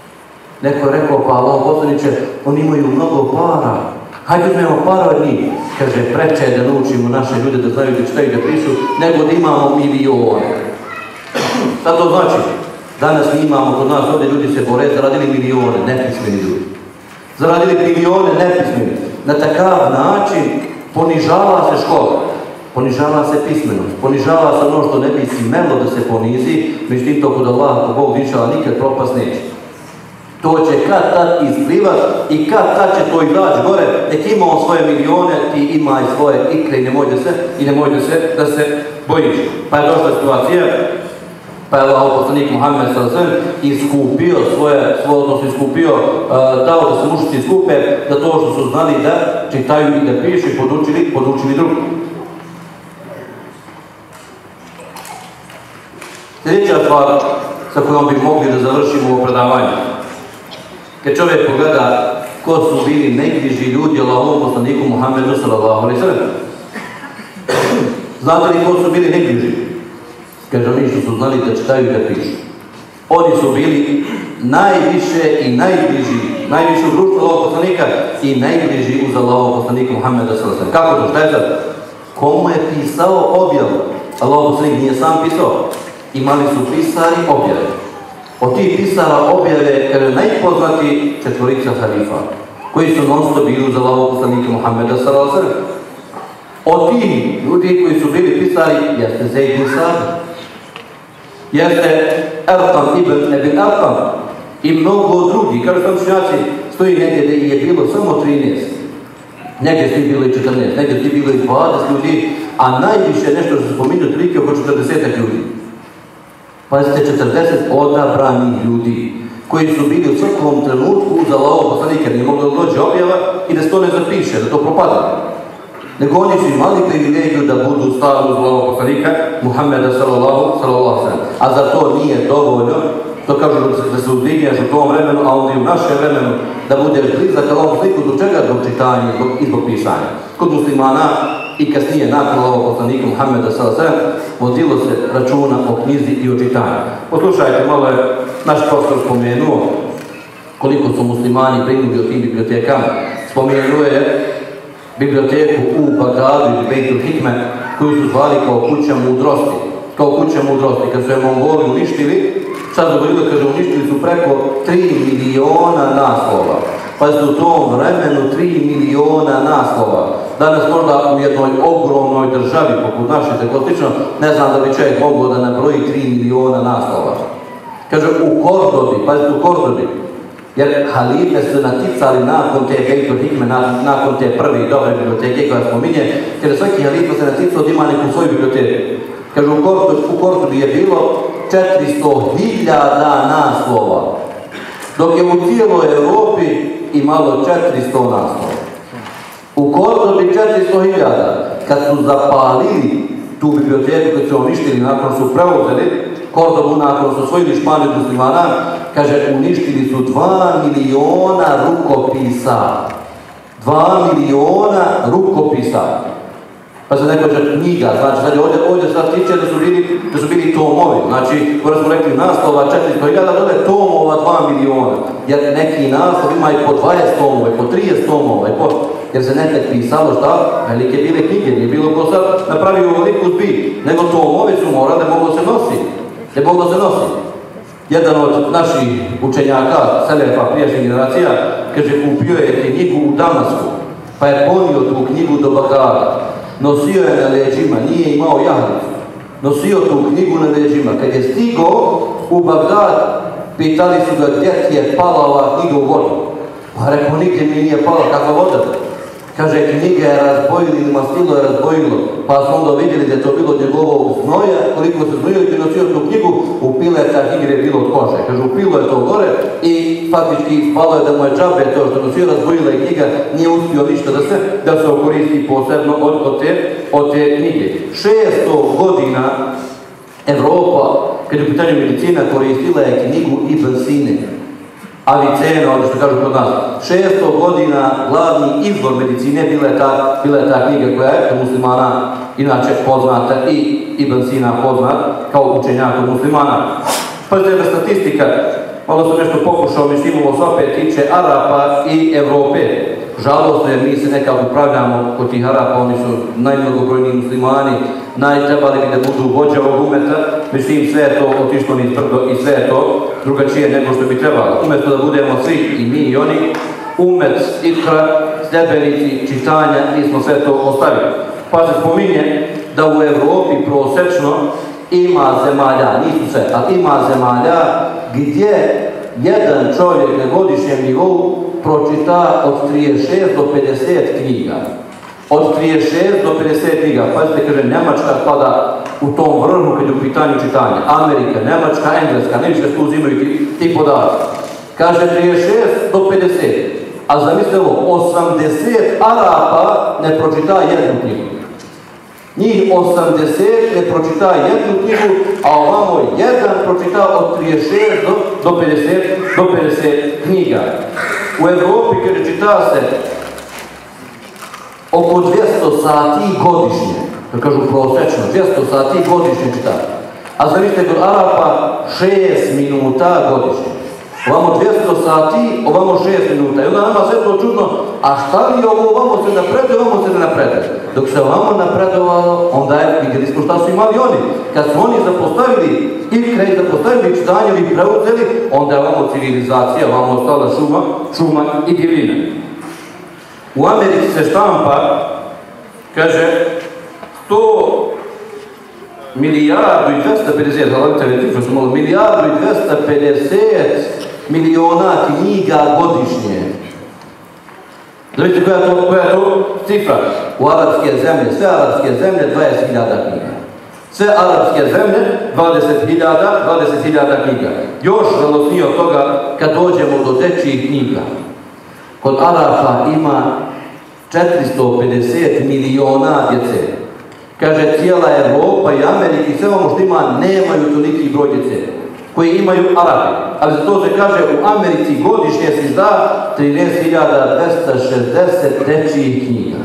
Neko je rekao, pa Allahov poslaniče, oni imaju mnogo para. Hajde uzmemo para od njih. kaže, preče je da naučimo naše ljude da znaju da čitaju da pišu, nego da imamo milijone. Šta to znači? Danas mi imamo, kod nas ovdje ljudi se bore, zaradili milijone, nepismeni ljudi. Zaradili milijone nepismeni. Na takav način ponižava se škola, ponižava se pismenost, ponižava se ono što ne bi smelo da se ponizi, međutim to kod Allah, ako Bog dišala, nikad propast neće. To će kad tad isplivat i kad tad će to izaći gore, nek ima on svoje milijone, ti ima i svoje ikre i nemoj da se, i nemoj da se, da se bojiš. Pa je došla situacija, pa je Allah poslanik Muhammed sallallahu alejhi ve sellem iskupio svoje, svoje odnosno iskupio, uh, dao da se mušici skupe, da to što su znali da čitaju i da pišu i podučili, podučili drugi. Sljedeća stvar sa kojom bi mogli da završimo ovo predavanje. Kad čovjek pogleda ko su bili najbliži ljudi Allahovom poslaniku Muhammedu sallallahu alejhi ve sellem. Znate li ko su bili najbliži? Kaže, oni što su znali da čitaju i da pišu. Oni su bili najviše i najbliži, najviše u društvu Allahovog poslanika i najbliži uz Allahovog poslanika Muhammeda sallallahu alejhi ve sellem. Kako to? Šta je sad? Komu je pisao objavu? Allahov poslanik nije sam pisao. Imali su pisari objave. Od tih pisara objave, kada je najpoznati četvorica halifa, koji su non-stop bili uz Allahovog poslanika Muhammeda sallallahu alejhi ve sellem. Od tih ljudi koji su bili pisari, jeste Zaid bin Sabit, jeste Arqam ibn Abi Arqam i mnogo drugi. Kažu sam učenjaci, stoji negdje da je bilo samo trinaest. Negdje su bilo i četrnaest, negdje su bilo i dvadeset ljudi, a najviše nešto što se spominju otprilike oko četrdeset ljudi. Pazite, četrdeset odabranih ljudi koji su bili u svakom trenutku uz Allahovog poslanika, nije moglo da dođe objava i da se to ne zapiše, da to propada. Nego oni su imali privilegiju da budu stalno uz Allahovog poslanika Muhammeda sallallahu alejhi ve sellem. A za to nije dovoljno, to kažu da se uzdigneš u tom vremenu, a onda i u našem vremenu, da budeš blizak Allahovom poslaniku, do čega? Zbog čitanja i zbog pisanja. Kod muslimana i kasnije nakon Allahovog poslanika Muhammeda sallallahu alejhi ve sellem vodilo se računa o knjizi i o čitanju. Poslušajte, malo je naš profesor spomenuo koliko su muslimani brinuli o tim bibliotekama. Spomenuo je biblioteku u Bagdadu ili Bejtul Hikme, koju su zvali kao kuća mudrosti. Kao kuća mudrosti. Kad su je Mongoli uništili, sad dogodilo, kaže, uništili su preko tri miliona naslova. Pa su u tom vremenu tri miliona naslova. Danas možda u jednoj ogromnoj državi, poput naše, tako slično, ne znam da bi čovjek mogao da nabroji tri miliona naslova. Kaže, u Kordobi, pazite, u Kordobi, jer halife su naticali nakon te Bejtul Hikme, nakon te prve dobre biblioteke koja spominje, jer svaki halife se naticao da ima neku svoju biblioteku. Kaže, u Kordobi, u Kordobi je bilo četiristo hiljada naslova, dok je u cijeloj Europi imalo četiristo naslova. U Kordobi četiristo hiljada. Kad su zapalili tu biblioteku, kad su uništili, nakon su preuzeli Kordobu, nakon su osvojili Španiju od muslimana, kaže, uništili su dva miliona rukopisa. Dva miliona rukopisa. Pa se neko kaže knjiga, znači, znači ovdje, ovdje sad tiče da su bili, da su bili tomovi. Znači, kada smo rekli naslova četiristo hiljada, dole tomova dva miliona. Jer neki naslov ima i po dvadeset tomova, i po trideset tomova, i po... Jer se nekad pisalo šta? Velike bile knjige, nije bilo ko sad napravio veliku zbi. Nego tomovi su morali, moglo se nositi. Ne moglo se nositi. Jedan od naših učenjaka, selefa prijašnjih generacija, kaže, kupio je knjigu u Damasku, pa je ponio tu knjigu do Bagdada. Nosio je na leđima, nije imao jahalicu. Nosio tu knjigu na leđima. Kad je stigao u Bagdad, pitali su ga gdje ti je pala ova knjiga u vodu. Pa rekao, nigdje mi nije pala, kakva voda? Kaže, knjiga je razbojila ili mastilo je razbojilo. Pa smo onda vidjeli da je to bilo njegovo znoja, koliko se znojio i nosio tu knjigu, upile ta knjiga je bilo od kože. Kaže, upilo je to gore i faktički ispalo je da mu je džabe to što nosio, razbojila je knjiga, nije uspio ništa da se, da se okoristi posebno od, od, te, od te knjige. šesto godina Evropa, kad je u pitanju medicina, koristila je knjigu Ibn Sine. Avicena, ono što kažu kod nas. šesto godina glavni izvor medicine bila je ta, bila je ta knjiga koja je muslimana inače poznata i Ibn Sina poznat kao učenjak od muslimana. Pazite da statistika, malo sam nešto pokušao, mislim ovo se opet tiče Arapa i Evrope. žalostno jer mi se nekako upravljamo kod tih Arapa, oni su najmnogobrojniji muslimani, najtrebali bi da budu vođa ovog umeta, međutim sve je to otišlo niz brdo i sve je to drugačije nego što bi trebalo. Umjesto da budemo svi, i mi i oni, umet, ikra, sljedbenici, čitanja, mi smo sve to ostavili. Pa se spominje da u Evropi prosečno ima zemalja, nisu sve, ali ima zemalja gdje jedan čovjek na godišnjem nivou pročita od trideset šest do pedeset knjiga. Od trideset šest do pedeset knjiga. Pazite, kaže, Njemačka spada u tom vrhu kad je u pitanju čitanja. Amerika, Njemačka, Engleska, ne više tu uzimaju ti, ti podaci. Kaže trideset šest do pedeset. A zamislite ovo, osamdeset Arapa ne pročita jednu knjigu. Njih osamdeset ne pročita jednu knjigu, a ovamo jedan pročita od trideset šest do, do, pedeset, do pedeset knjiga. U Evropi kada čita se oko dvjesto sati godišnje, da kažu prosečno, dvjesto sati godišnje čita. A zamislite kod Arapa šest minuta godišnje. Ovamo dvjesto sati, ovamo šest minuta. I onda nama sve to čudno, a šta li ovo, ovamo se napreduje, ovamo se ne napreduje. Dok se ovamo napredovalo, onda je, vidjeli smo šta su imali oni. Kad su oni zapostavili, i kraj zapostavili čitanje i preuzeli, onda je ovamo civilizacija, ovamo ostala šuma, šuma i divljina. U Americi se štampa, kaže, sto milijardu i dvesta pedeset, milijardu i dvesta pedeset miliona knjiga godišnje. Znate koja je to, koja je to cifra? U arapske zemlje, sve arapske zemlje dvadeset hiljada knjiga. Sve arapske zemlje dvadeset hiljada, dvadeset hiljada knjiga. Još žalosnije od toga kad dođemo do dečjih knjiga. Kod Arapa ima četiristo pedeset miliona djece. Kaže, cijela Evropa i Amerika i sve ono što ima nemaju toliki broj djece koji imaju Arapi. Ali za to se kaže u Americi godišnje se izda trinaest hiljada dvesta šezdeset dečjih knjiga.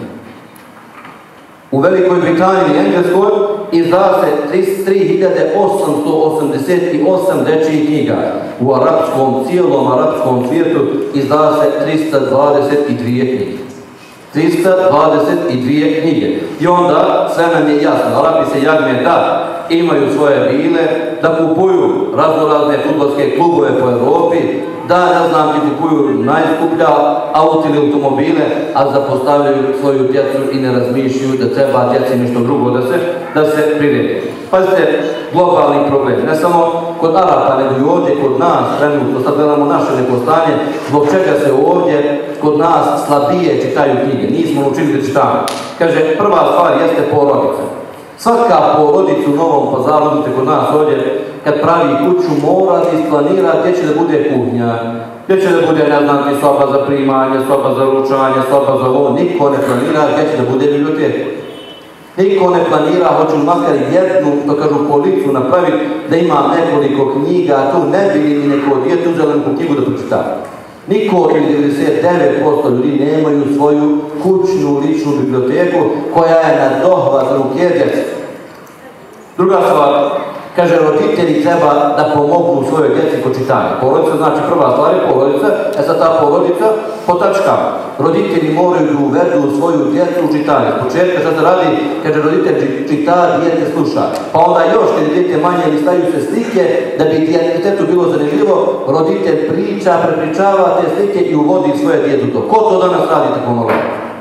U Velikoj Britaniji i Engleskoj izda se trideset tri hiljade osamsto osamdeset osam dečjih knjiga. U arapskom, cijelom arapskom svijetu izda se trista dvadeset dvije knjige. trista dvadeset dvije knjige. I onda sve nam je jasno, Arapi se jagme da imaju svoje vile, da kupuju raznorazne fudbalske klubove po Evropi, da, ne znam, ti kupuju najskuplja auto ili automobile, a zapostavljaju svoju djecu i ne razmišljaju da treba djeci nešto drugo da se, da se priredi. Pazite, globalni problem, ne samo kod Arapa, nego i ovdje kod nas, trenutno, sad gledamo naše neko stanje, zbog čega se ovdje kod nas slabije čitaju knjige, nismo učili da čitamo. Kaže, prva stvar jeste porodica. Svaka porodica u Novom Pazaru, vidite kod nas ovdje, kad pravi kuću, mora da isplanira gdje će da bude kuhnja, gdje će da bude, ne znam, soba za primanje, soba za ručanje, soba za ovo, niko ne planira gdje će da bude biblioteka. Niko ne planira, hoću makar jednu, što kažu, policu napraviti, da ima nekoliko knjiga, a tu ne bi li neko djetu uzela neku knjigu da pročita. Niko ili devedeset devet posto ljudi nemaju svoju kućnu, ličnu biblioteku koja je na dohvat ruke djece. Druga stvar, kaže, roditelji treba da pomognu svojoj djeci kod čitanja. Porodica znači prva stvar je porodica, e sad ta porodica po tačkama. Roditelji moraju da uvedu svoju djecu u čitanje. S početka šta se radi, kaže, roditelj čita, dijete sluša. Pa onda još, kad je dijete manje, ili stavaju se slike, da bi djetetu bilo zanimljivo, roditelj priča, prepričava te slike i uvodi svoje djetu to. Ko to danas radi tako malo?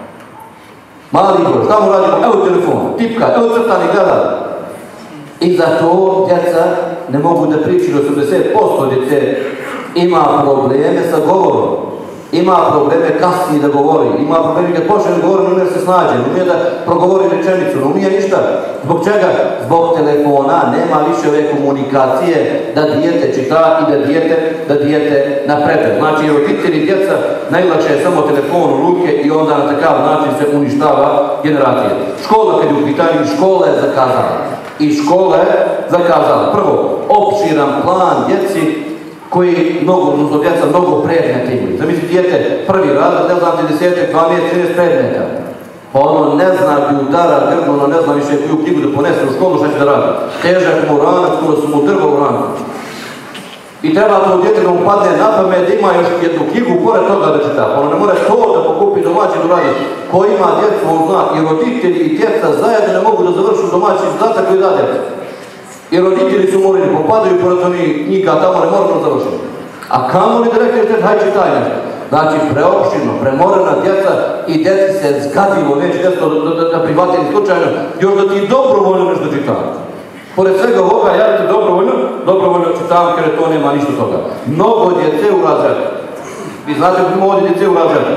Mali broj, šta mu radimo? Evo telefon, tipka, evo crtani, gleda. I zato djeca ne mogu da pričaju, osamdeset posto djece ima probleme sa govorom, ima probleme kasnije da govori, ima probleme kad počne da govori, ne umije se snađe, ne umije da progovori rečenicu, ne umije ništa. Zbog čega? Zbog telefona, nema više ove komunikacije da dijete čita i da dijete, da dijete napreduje. Znači, roditelji djeca najlakše je samo telefon u ruke i onda na takav način se uništava generacija. Škola, kad je u pitanju, škola je zakazala. I škole zakazala. Prvo, opširan plan djeci koji mnogo, odnosno djeca mnogo predmeta imaju. Zamislite, dijete prvi razred, ne znam, deset, dvanaest, trinaest predmeta. Pa ono ne zna bi udara grbo, ono ne zna više koju knjigu da ponese u školu, šta će da radi. Težak mu ranac, skoro su mu drva u rancu. I treba to djete da mu padne na pamet da ima još jednu knjigu pored toga da čita. Ono ne mora to da pokupi domaći da radi. Ko ima djecu, on zna. I roditelji i djeca zajedno ne mogu da završu domaći zadatak koji da djeca. I roditelji su morali popadaju pored onih knjiga, tamo ne moramo završiti. A kamo li da rekli djete, haj čitaj nešto. Znači preopštino, premorena djeca i djeci se zgadilo, neće djeca da, da, da prihvatili slučajno, još da ti dobrovoljno nešto čitam. Pored svega ovoga, ja ti dobrovoljno, dobrovoljno čitam, jer to nema ništa toga. Mnogo djece u razredu. Vi znate kako ima ovdje djece u razredu.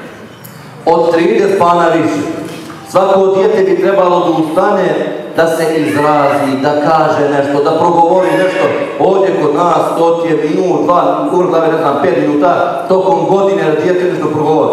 Od trideset pa na više. Svako dijete bi trebalo da ustane, da se izrazi, da kaže nešto, da progovori nešto. Ovdje kod nas to je minut, dva, urglave, ne znam, pet minuta, tokom godine da dijete nešto progovori.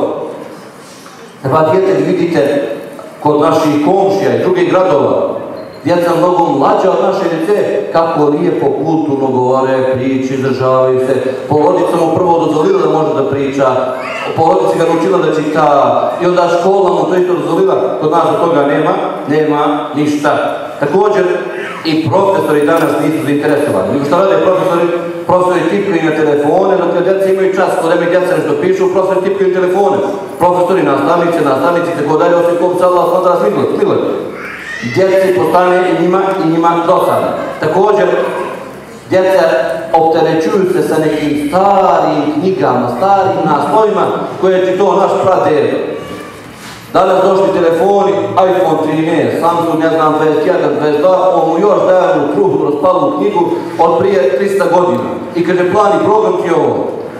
Pa dijete vidite kod naših komšija i drugih gradova, djeca mnogo mlađa od naše djece, kako lijepo kulturno govore, priče, izdržavaju se. Porodica mu prvo dozvolila da može da priča, porodica ga naučila da čita i onda škola mu to isto dozvolila, kod nas od toga nema, nema ništa. Također i profesori danas nisu zainteresovani. Nego šta rade profesori? Profesori tipkaju na telefone, dok djeca imaju čas, kod nema djeca nešto pišu, profesori tipkaju telefone. Profesori, nastavnici, nastavnici, tako dalje, osim kog sad vas onda razmišljaju. Djeci postane i njima, i njima dosadno. Također, djeca opterećuju se sa nekim starim knjigama, starim naslovima koje će to naš pradedo. Danas došli telefoni, iPhone trinaest, Samsung, ne znam, dvadeset jedan, dvadeset dva, on mu još daje u kruhu raspalu knjigu od prije trista godina. I kaže, plan i program ti je ovo.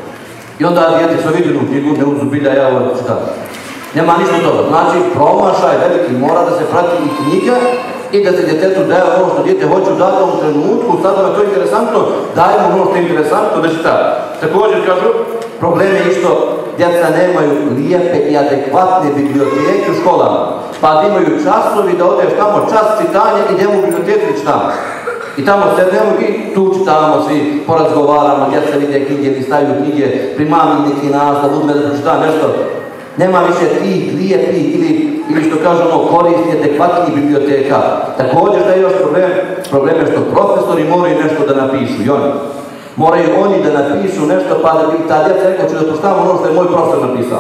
I onda djete što vidio u knjigu, ne uzubilja, ja ovo šta. Nema ništa toga. Znači, promašaj veliki, mora da se prati i knjiga i da se djetetu daje ono što djete hoće u datom trenutku, sad je to interesantno, daje mu ono što je interesantno da čita. Također kažu, problem je što djeca nemaju lijepe i adekvatne biblioteke u školama. Pa da imaju časovi da odeš tamo čas čitanja i idemo u biblioteku čitamo. I tamo sedemo i tu čitamo svi, porazgovaramo, djeca vide knjige, listaju knjige, primami neki nastav, uzme da pročita nešto. Nema više tih lijepih ili, ili što kažemo korisnih, adekvatnih biblioteka. Također da je još problem, problem je što profesori moraju nešto da napišu i oni. Moraju oni da napišu nešto pa da bi ta djeca rekao ću da pročitamo ono što je moj profesor napisao.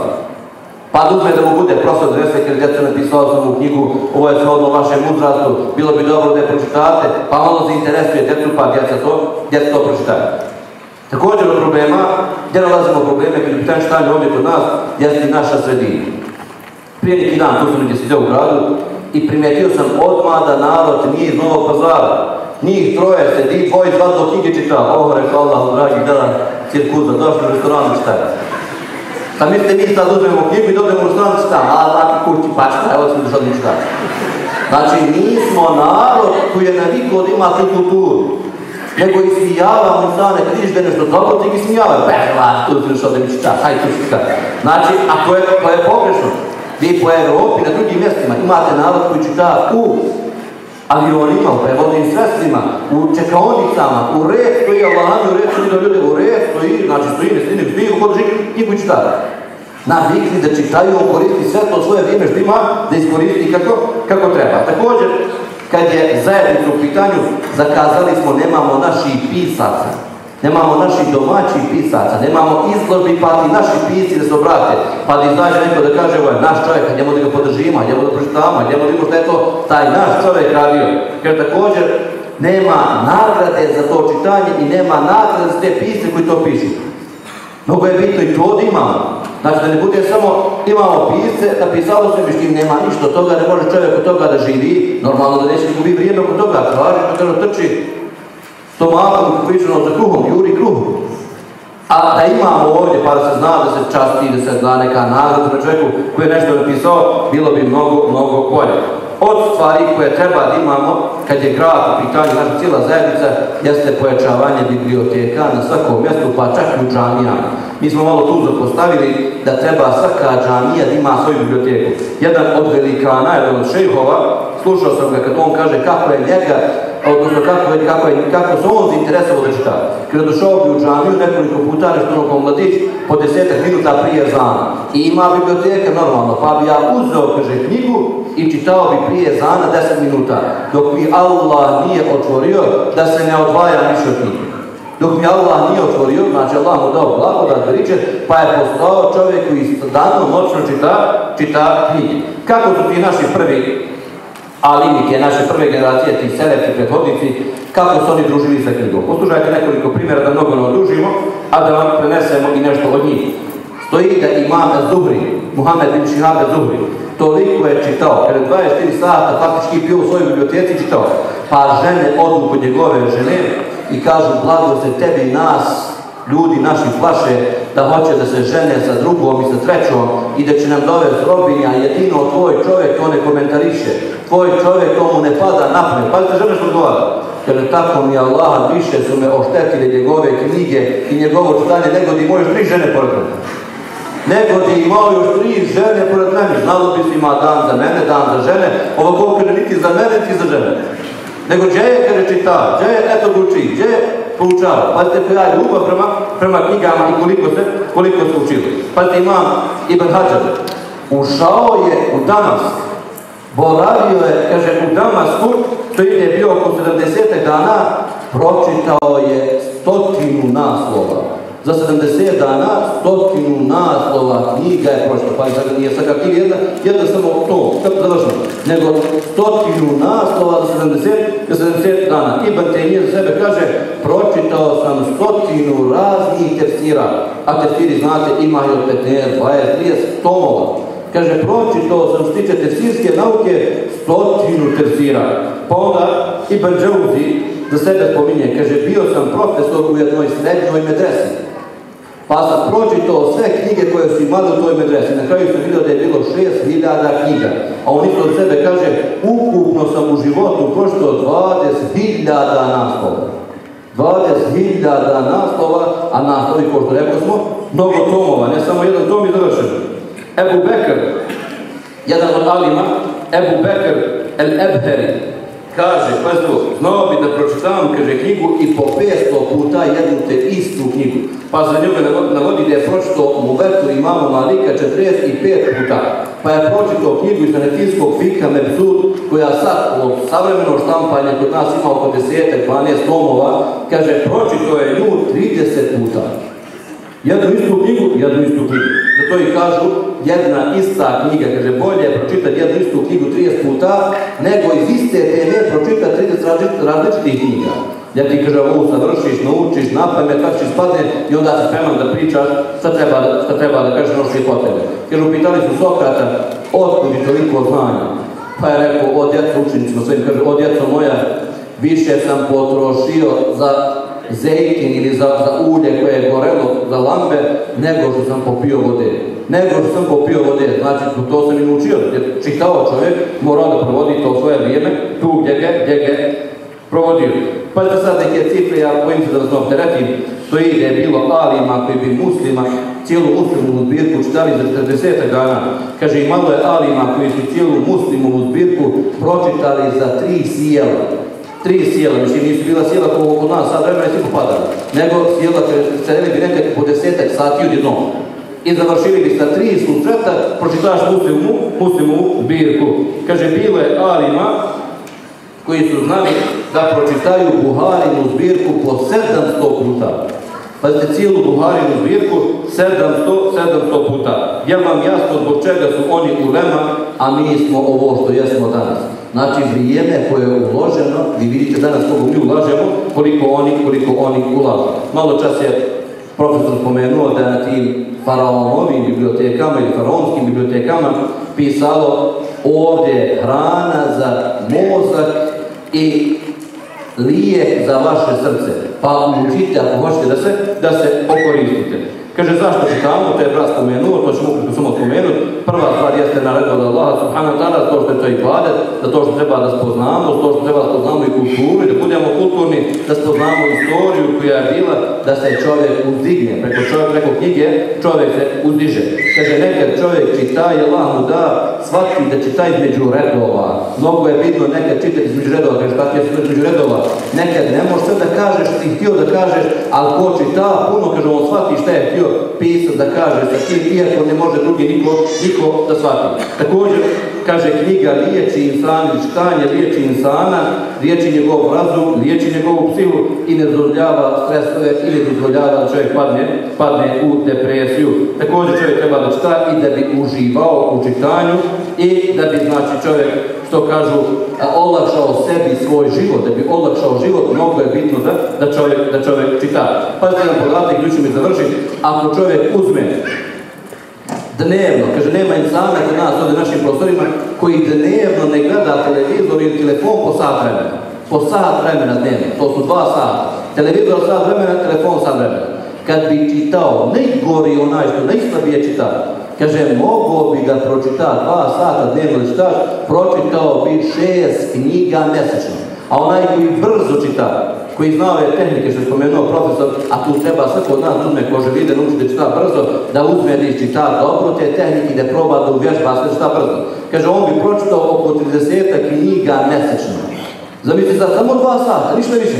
Pa da uzme da mu bude profesor dvesta jer djeca napisao sam u knjigu, ovo je sve odno vašem uzrastu, bilo bi dobro da je pročitate, pa malo se interesuje djecu pa djeca to, djeca to pročitaju. Također od problema, gdje nalazimo probleme kad je pitanje štanje ovdje kod nas, jeste i naša sredina. Prije neki dan, tu sam gdje sjedio u gradu i primijetio sam odmah da narod nije iz Novog Pazara. Njih troje sedi, dvoje zvadlo knjige čita. Ovo rekao Allah, dragi, gledam cirkuza, došli u restoranu čitaju. Šta mislite, mi sad uzmemo knjigu i dođemo u restoranu čitamo, a laki kući, pa čita, evo sam došao da mi čitati. Znači, nismo narod koji je navikao da ima tu kulturu. Nego ismijavamo u strane, kad vidiš da je nešto dobro, ti ga ismijavaju. Pehla, tu ti došao da mi čitaš, hajde tu čitaš. Znači, a to je, to je pogrešno. Vi po Evropi, na drugim mjestima, imate narod koji čita u avionima, u prevodnim sredstvima, u čekaonicama, u red stoji, Allahami u red stoji, da ljude u red stoji, znači stoji, ne stinim, stoji, u kodži, knjigu čita. Navikli da čitaju, on koristi sve to svoje vrijeme što ima, da iskoristi kako, kako treba. Također, kad je zajednica u pitanju, zakazali smo, nemamo naših pisaca, nemamo naših domaćih pisaca, nemamo izložbi, pa ti naši pisci da se obrate, pa da izađe neko da kaže, ovo je naš čovjek, njemu da ga podržimo, njemu da pročitamo, njemu da imamo što je to taj naš čovjek radio. Jer također nema nagrade za to čitanje i nema nagrade za te pisce koji to pišu. Mnogo je bitno i to da imamo. Znači da ne bude samo imamo pisce, napisalo se mišljim, nema ništa od toga, ne može čovjek od toga da živi, normalno da neće gubi vrijeme oko toga, traži, to kada trči stomakom, pričano za kruhom, juri kruhom. A da imamo ovdje, pa da se zna, da se časti, da se zna neka nagrada na čovjeku koji je nešto napisao, bilo bi mnogo, mnogo bolje. Od stvari koje treba da imamo, kad je grad u pitanju, naša cijela zajednica, jeste pojačavanje biblioteka na svakom mjestu, pa čak i u džamijama. Mi smo malo tu zapostavili da treba svaka džamija da ima svoju biblioteku. Jedan od velikana, jedan od šejhova, slušao sam ga kad on kaže kako je njega, odnosno kako, je, kako, je, kako se on zainteresovao da čita. Kada došao bi u džamiju nekoliko puta, nešto ono kao mladić, po desetak minuta prije zana. I ima biblioteka normalno, pa bi ja uzeo, kaže, knjigu i čitao bi prije zana deset minuta, dok bi Allah nije otvorio da se ne odvaja više od knjige. Dok mi Allah nije otvorio, znači Allah mu dao blagodat beričet, pa je postao čovjek koji dano noćno čita, čita knjige. Kako su ti naši prvi alimike, naše prve generacije, ti selefi, prethodnici, kako su oni družili sa knjigom? Poslušajte nekoliko primjera da mnogo ne odužimo, a da vam prenesemo i nešto od njih. Stoji da imam Zuhri, Muhammed bin Šihab Zuhri, toliko je čitao, jer je dvadeset četiri sata faktički bio u svojoj biblioteci čitao, pa žene odu kod njegove žene i kažu blago se tebi i nas, ljudi naši plaše da hoće da se žene sa drugom i sa trećom i da će nam dovesti robinja, jedino tvoj čovjek to ne komentariše, tvoj čovjek tomu ne pada napred. Pazite, žene što odgovara. Kaže, tako mi Allah, više su me oštetili njegove knjige i njegovo čitanje, nego ti možeš tri žene pored mene. Nego ti imao još tri žene pored mene. Znalo bi si ima dan za mene, dan za žene, ovo kaže niti za mene, niti za žene. Nego gdje je, kaže, čita, gdje je, eto ga uči, gdje je, poučava. Pazite, koja je ljubav prema, prema knjigama i koliko se, koliko se učili. Pazite, imam Ibn Hajar, ušao je u Damask, boravio je, kaže, u Damasku, što je bio oko sedamdeset dana, pročitao je stotinu naslova. Za sedamdeset dana, stotinu naslova knjiga je pročitao. Pa nije sada knjiga jedna, jedna samo to, kako završeno, nego stotinu naslova za sedamdeset, za sedamdeset dana. Ibn Tejmije za sebe kaže, pročitao sam stotinu raznih tefsira. A tefsiri, znate, imaju od petnaest, dvadeset, trideset tomova. Kaže, pročitao sam što tiče tefsirske nauke stotinu tefsira. Pa onda Ibn Džauzi za sebe spominje, kaže, bio sam profesor u jednoj srednjoj medresi. Pa sam pročitao sve knjige koje su imali u toj medresi. Na kraju sam vidio da je bilo šest hiljada knjiga. A on isto od sebe kaže, ukupno sam u životu pročitao dvadeset hiljada naslova. dvadeset hiljada naslova, a naslovi, ko što rekao smo, mnogo tomova, ne samo jedan tom i završen. Ebu Bekr, jedan od alima, Ebu Bekr el-Ebheri, kaže, pazite, znao bi da pročitam, kaže, knjigu i po petsto puta jednu te istu knjigu. Pa za njega navodi da je pročitao Muvetu imama Malika četrdeset pet puta. Pa je pročitao knjigu iz Hanefijskog fika Mebsud, koja sad od savremenog štampanja kod nas ima oko deset dvanaest tomova, kaže, pročitao je nju trideset puta. Jednu istu knjigu, jednu istu knjigu. Zato i kažu, jedna ista knjiga, kaže, bolje je pročitati jednu istu knjigu trideset puta, nego iz iste teme pročitati trideset različitih knjiga. Ja ti, kaže, ovo savršiš, naučiš, napamet, kako će spadne i onda se spreman da pričaš šta treba, šta treba da kažeš ono što je potrebe. Kaže, upitali su Sokrata, otkud je toliko znanja? Pa je rekao, od djeca učenicima svojim, kaže, od djeca moja, više sam potrošio za zejtin ili za, za ulje koje je gorelo za lambe, nego što sam popio vode. Nego što sam popio vode, znači to sam i naučio, jer čitao čovjek, morao da provodi to svoje vrijeme, tu gdje ga, gdje ga provodio. Pa da sad neke cifre, ja bojim se da vas opteretim, stoji da je bilo alima koji bi muslima cijelu muslimovnu zbirku čitali za četrdeset dana. Kaže, i malo je alima koji su cijelu muslimovnu zbirku pročitali za tri sjela. Tri sjela, mislim, nisu bila sjela kao oko nas, sad vremena je svi popadali. Nego sjela čeli bi nekak po desetak sati odjednom. I završili bi sa tri susreta, pročitaš muslimu, muslimu zbirku. Kaže, bilo je alima koji su znali da pročitaju Buharinu zbirku po sedamsto puta. Pazite, cijelu Buharinu zbirku sedamsto puta. Jel vam jasno zbog čega su oni ulema, a mi smo ovo što jesmo danas. Znači, vrijeme koje je uloženo, vi vidite danas koliko mi ulažemo, koliko oni, koliko oni ulažu. Malo čas je profesor spomenuo da na tim faraonovim bibliotekama ili faraonskim bibliotekama pisalo ovdje hrana za mozak i lijek za vaše srce. Pa učite ako hoćete da se, da se okoristite. Kaže, zašto čitamo, to je brat spomenuo, to ćemo ukratko samo spomenuti. Prva stvar jeste naredba od Allaha subhanahu wa ta'ala, to što je to ibadet, za to što treba da spoznamo, to što treba da spoznamo i kulturu, da budemo kulturni, da spoznamo istoriju koja je bila, da se čovjek uzdigne. Preko, čovjek, preko knjige čovjek se uzdiže. Kaže, nekad čovjek čita i Allah mu da shvati da čita između redova. mnogo je bitno nekad čitati između redova, kažeš tako je između redova, nekad ne možeš sve da kažeš što ti htio da kažeš, ali ko čita puno, kaže on shvati šta je htio pisati da kaže sa tim, iako ne može drugi niko, niko da shvati. Također, kaže knjiga liječi insan, čitanje liječi insana, liječi njegov razum, liječi njegovu psihu i ne dozvoljava stresove ili dozvoljava da čovjek padne, padne u depresiju. Također čovjek treba da čita i da bi uživao u čitanju i da bi, znači, čovjek, što kažu, olakšao sebi svoj život, da bi olakšao život, mnogo je bitno da, da, čovjek, da čovjek čita. Pa jedan podatak, ključno mi završiti, ako čovjek uzme dnevno, kaže, nema insana kod nas ovdje našim prostorima koji dnevno ne gleda televizor ili telefon po sat vremena. Po sat vremena dnevno, to su dva sata. Televizor sat vremena, telefon sat vremena. Kad bi čitao, najgori onaj što najslabije čitao, kaže, mogao bi ga pročitati dva sata dnevno da čitaš, pročitao bi šest knjiga mjesečno. A onaj koji brzo čita, koji zna ove tehnike što je spomenuo profesor, a tu treba svako od nas uzme ko želi da nauči da čita brzo, da uzme da iščita dobro te tehnike i da proba da uvježba sve čita brzo. Kaže, on bi pročitao oko trideset knjiga mjesečno. Zamislite za samo dva sata, ništa više.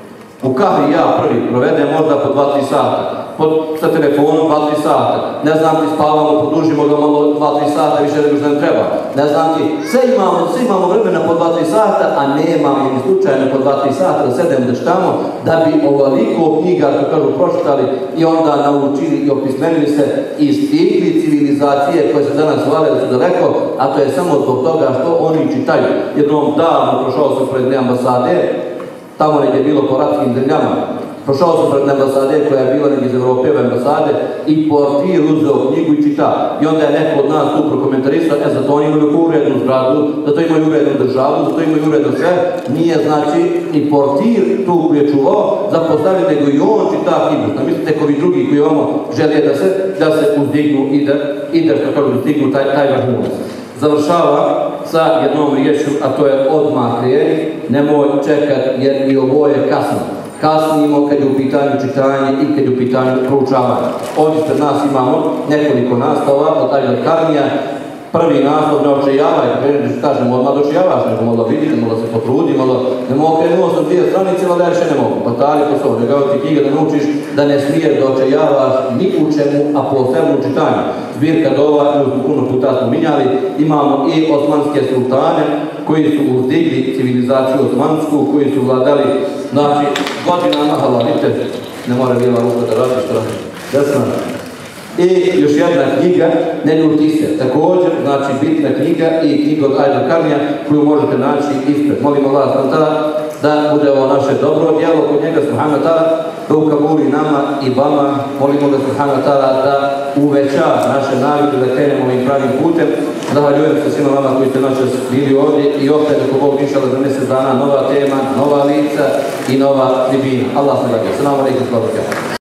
U kahvi ja prvi provedem možda po dva tri sata, pod, sa telefonom dva tri sata, ne znam ti spavamo, produžimo ga malo dva tri sata, više nego što nam treba, ne znam ti, sve imamo, sve imamo vremena po dva tri sata, a nemamo ni slučajno po dva tri sata da sedemo da čitamo, da bi ovoliko knjiga, kako kažu, pročitali i onda naučili i opismenili se i stigli civilizacije koje se danas hvale da su daleko, a to je samo zbog toga što oni čitaju. Jednom davno prošao sam pred ne ambasade, tamo negdje je bilo po ratskim zemljama. Prošao sam pred ambasade koja je bila negdje iz Evropeve ambasade i portir uzeo knjigu i čita. I onda je neko od nas tu prokomentarisao, e, zato oni imaju urednu zgradu, zato imaju urednu državu, zato imaju uredno sve. Nije, znači, ni portir tu je čuvao zapostavljeno, nego i on čita knjigu. Šta mislite, kovi drugi koji ovamo želije da se, da se uzdignu i da, i da što kažu, uzdignu taj, taj vrhunac. Završava sa jednom riječju, a to je odmah kreni, nemoj čekat jer i ovo je kasno. Kasnimo kad je u pitanju čitanje i kad je u pitanju proučavanja. Ovdje pred nas imamo nekoliko nastava, od Ajda Karnija. Prvi naslov, ne očajavaj, ne kažem odmah da očajavaš, nego malo vidite, malo se potrudi, malo ne mogu krenuo sam dvije stranice, ali da više ne mogu. Pa tali to su, nego ti knjiga da naučiš da ne smiješ da očajavaš ni u čemu, a posebno u čitanju. Zbirka dova, puno puta smo minjali, imamo i osmanske sultane koji su uzdigli civilizaciju osmansku, koji su vladali, znači, godinama, hala, vidite, ne mora bila ruka da radi, što radi, desna. I još jedna knjiga, Ne ljuti se, također, znači bitna knjiga i knjiga od Ajda Karnija koju možete naći ispred. Molimo Allah tada da bude ovo naše dobro djelo kod njega subhanahu wa ta'ala, da ukabuli nama i vama, molimo ga subhanahu wa ta'ala da uveća naše navike, da krenemo ovim pravim putem. Zahvaljujem se svima vama koji ste noćas bili ovdje i opet ako Bog inšala za mjesec dana nova tema, nova lica i nova tribina. Allah se da ga. Salamu alaikum.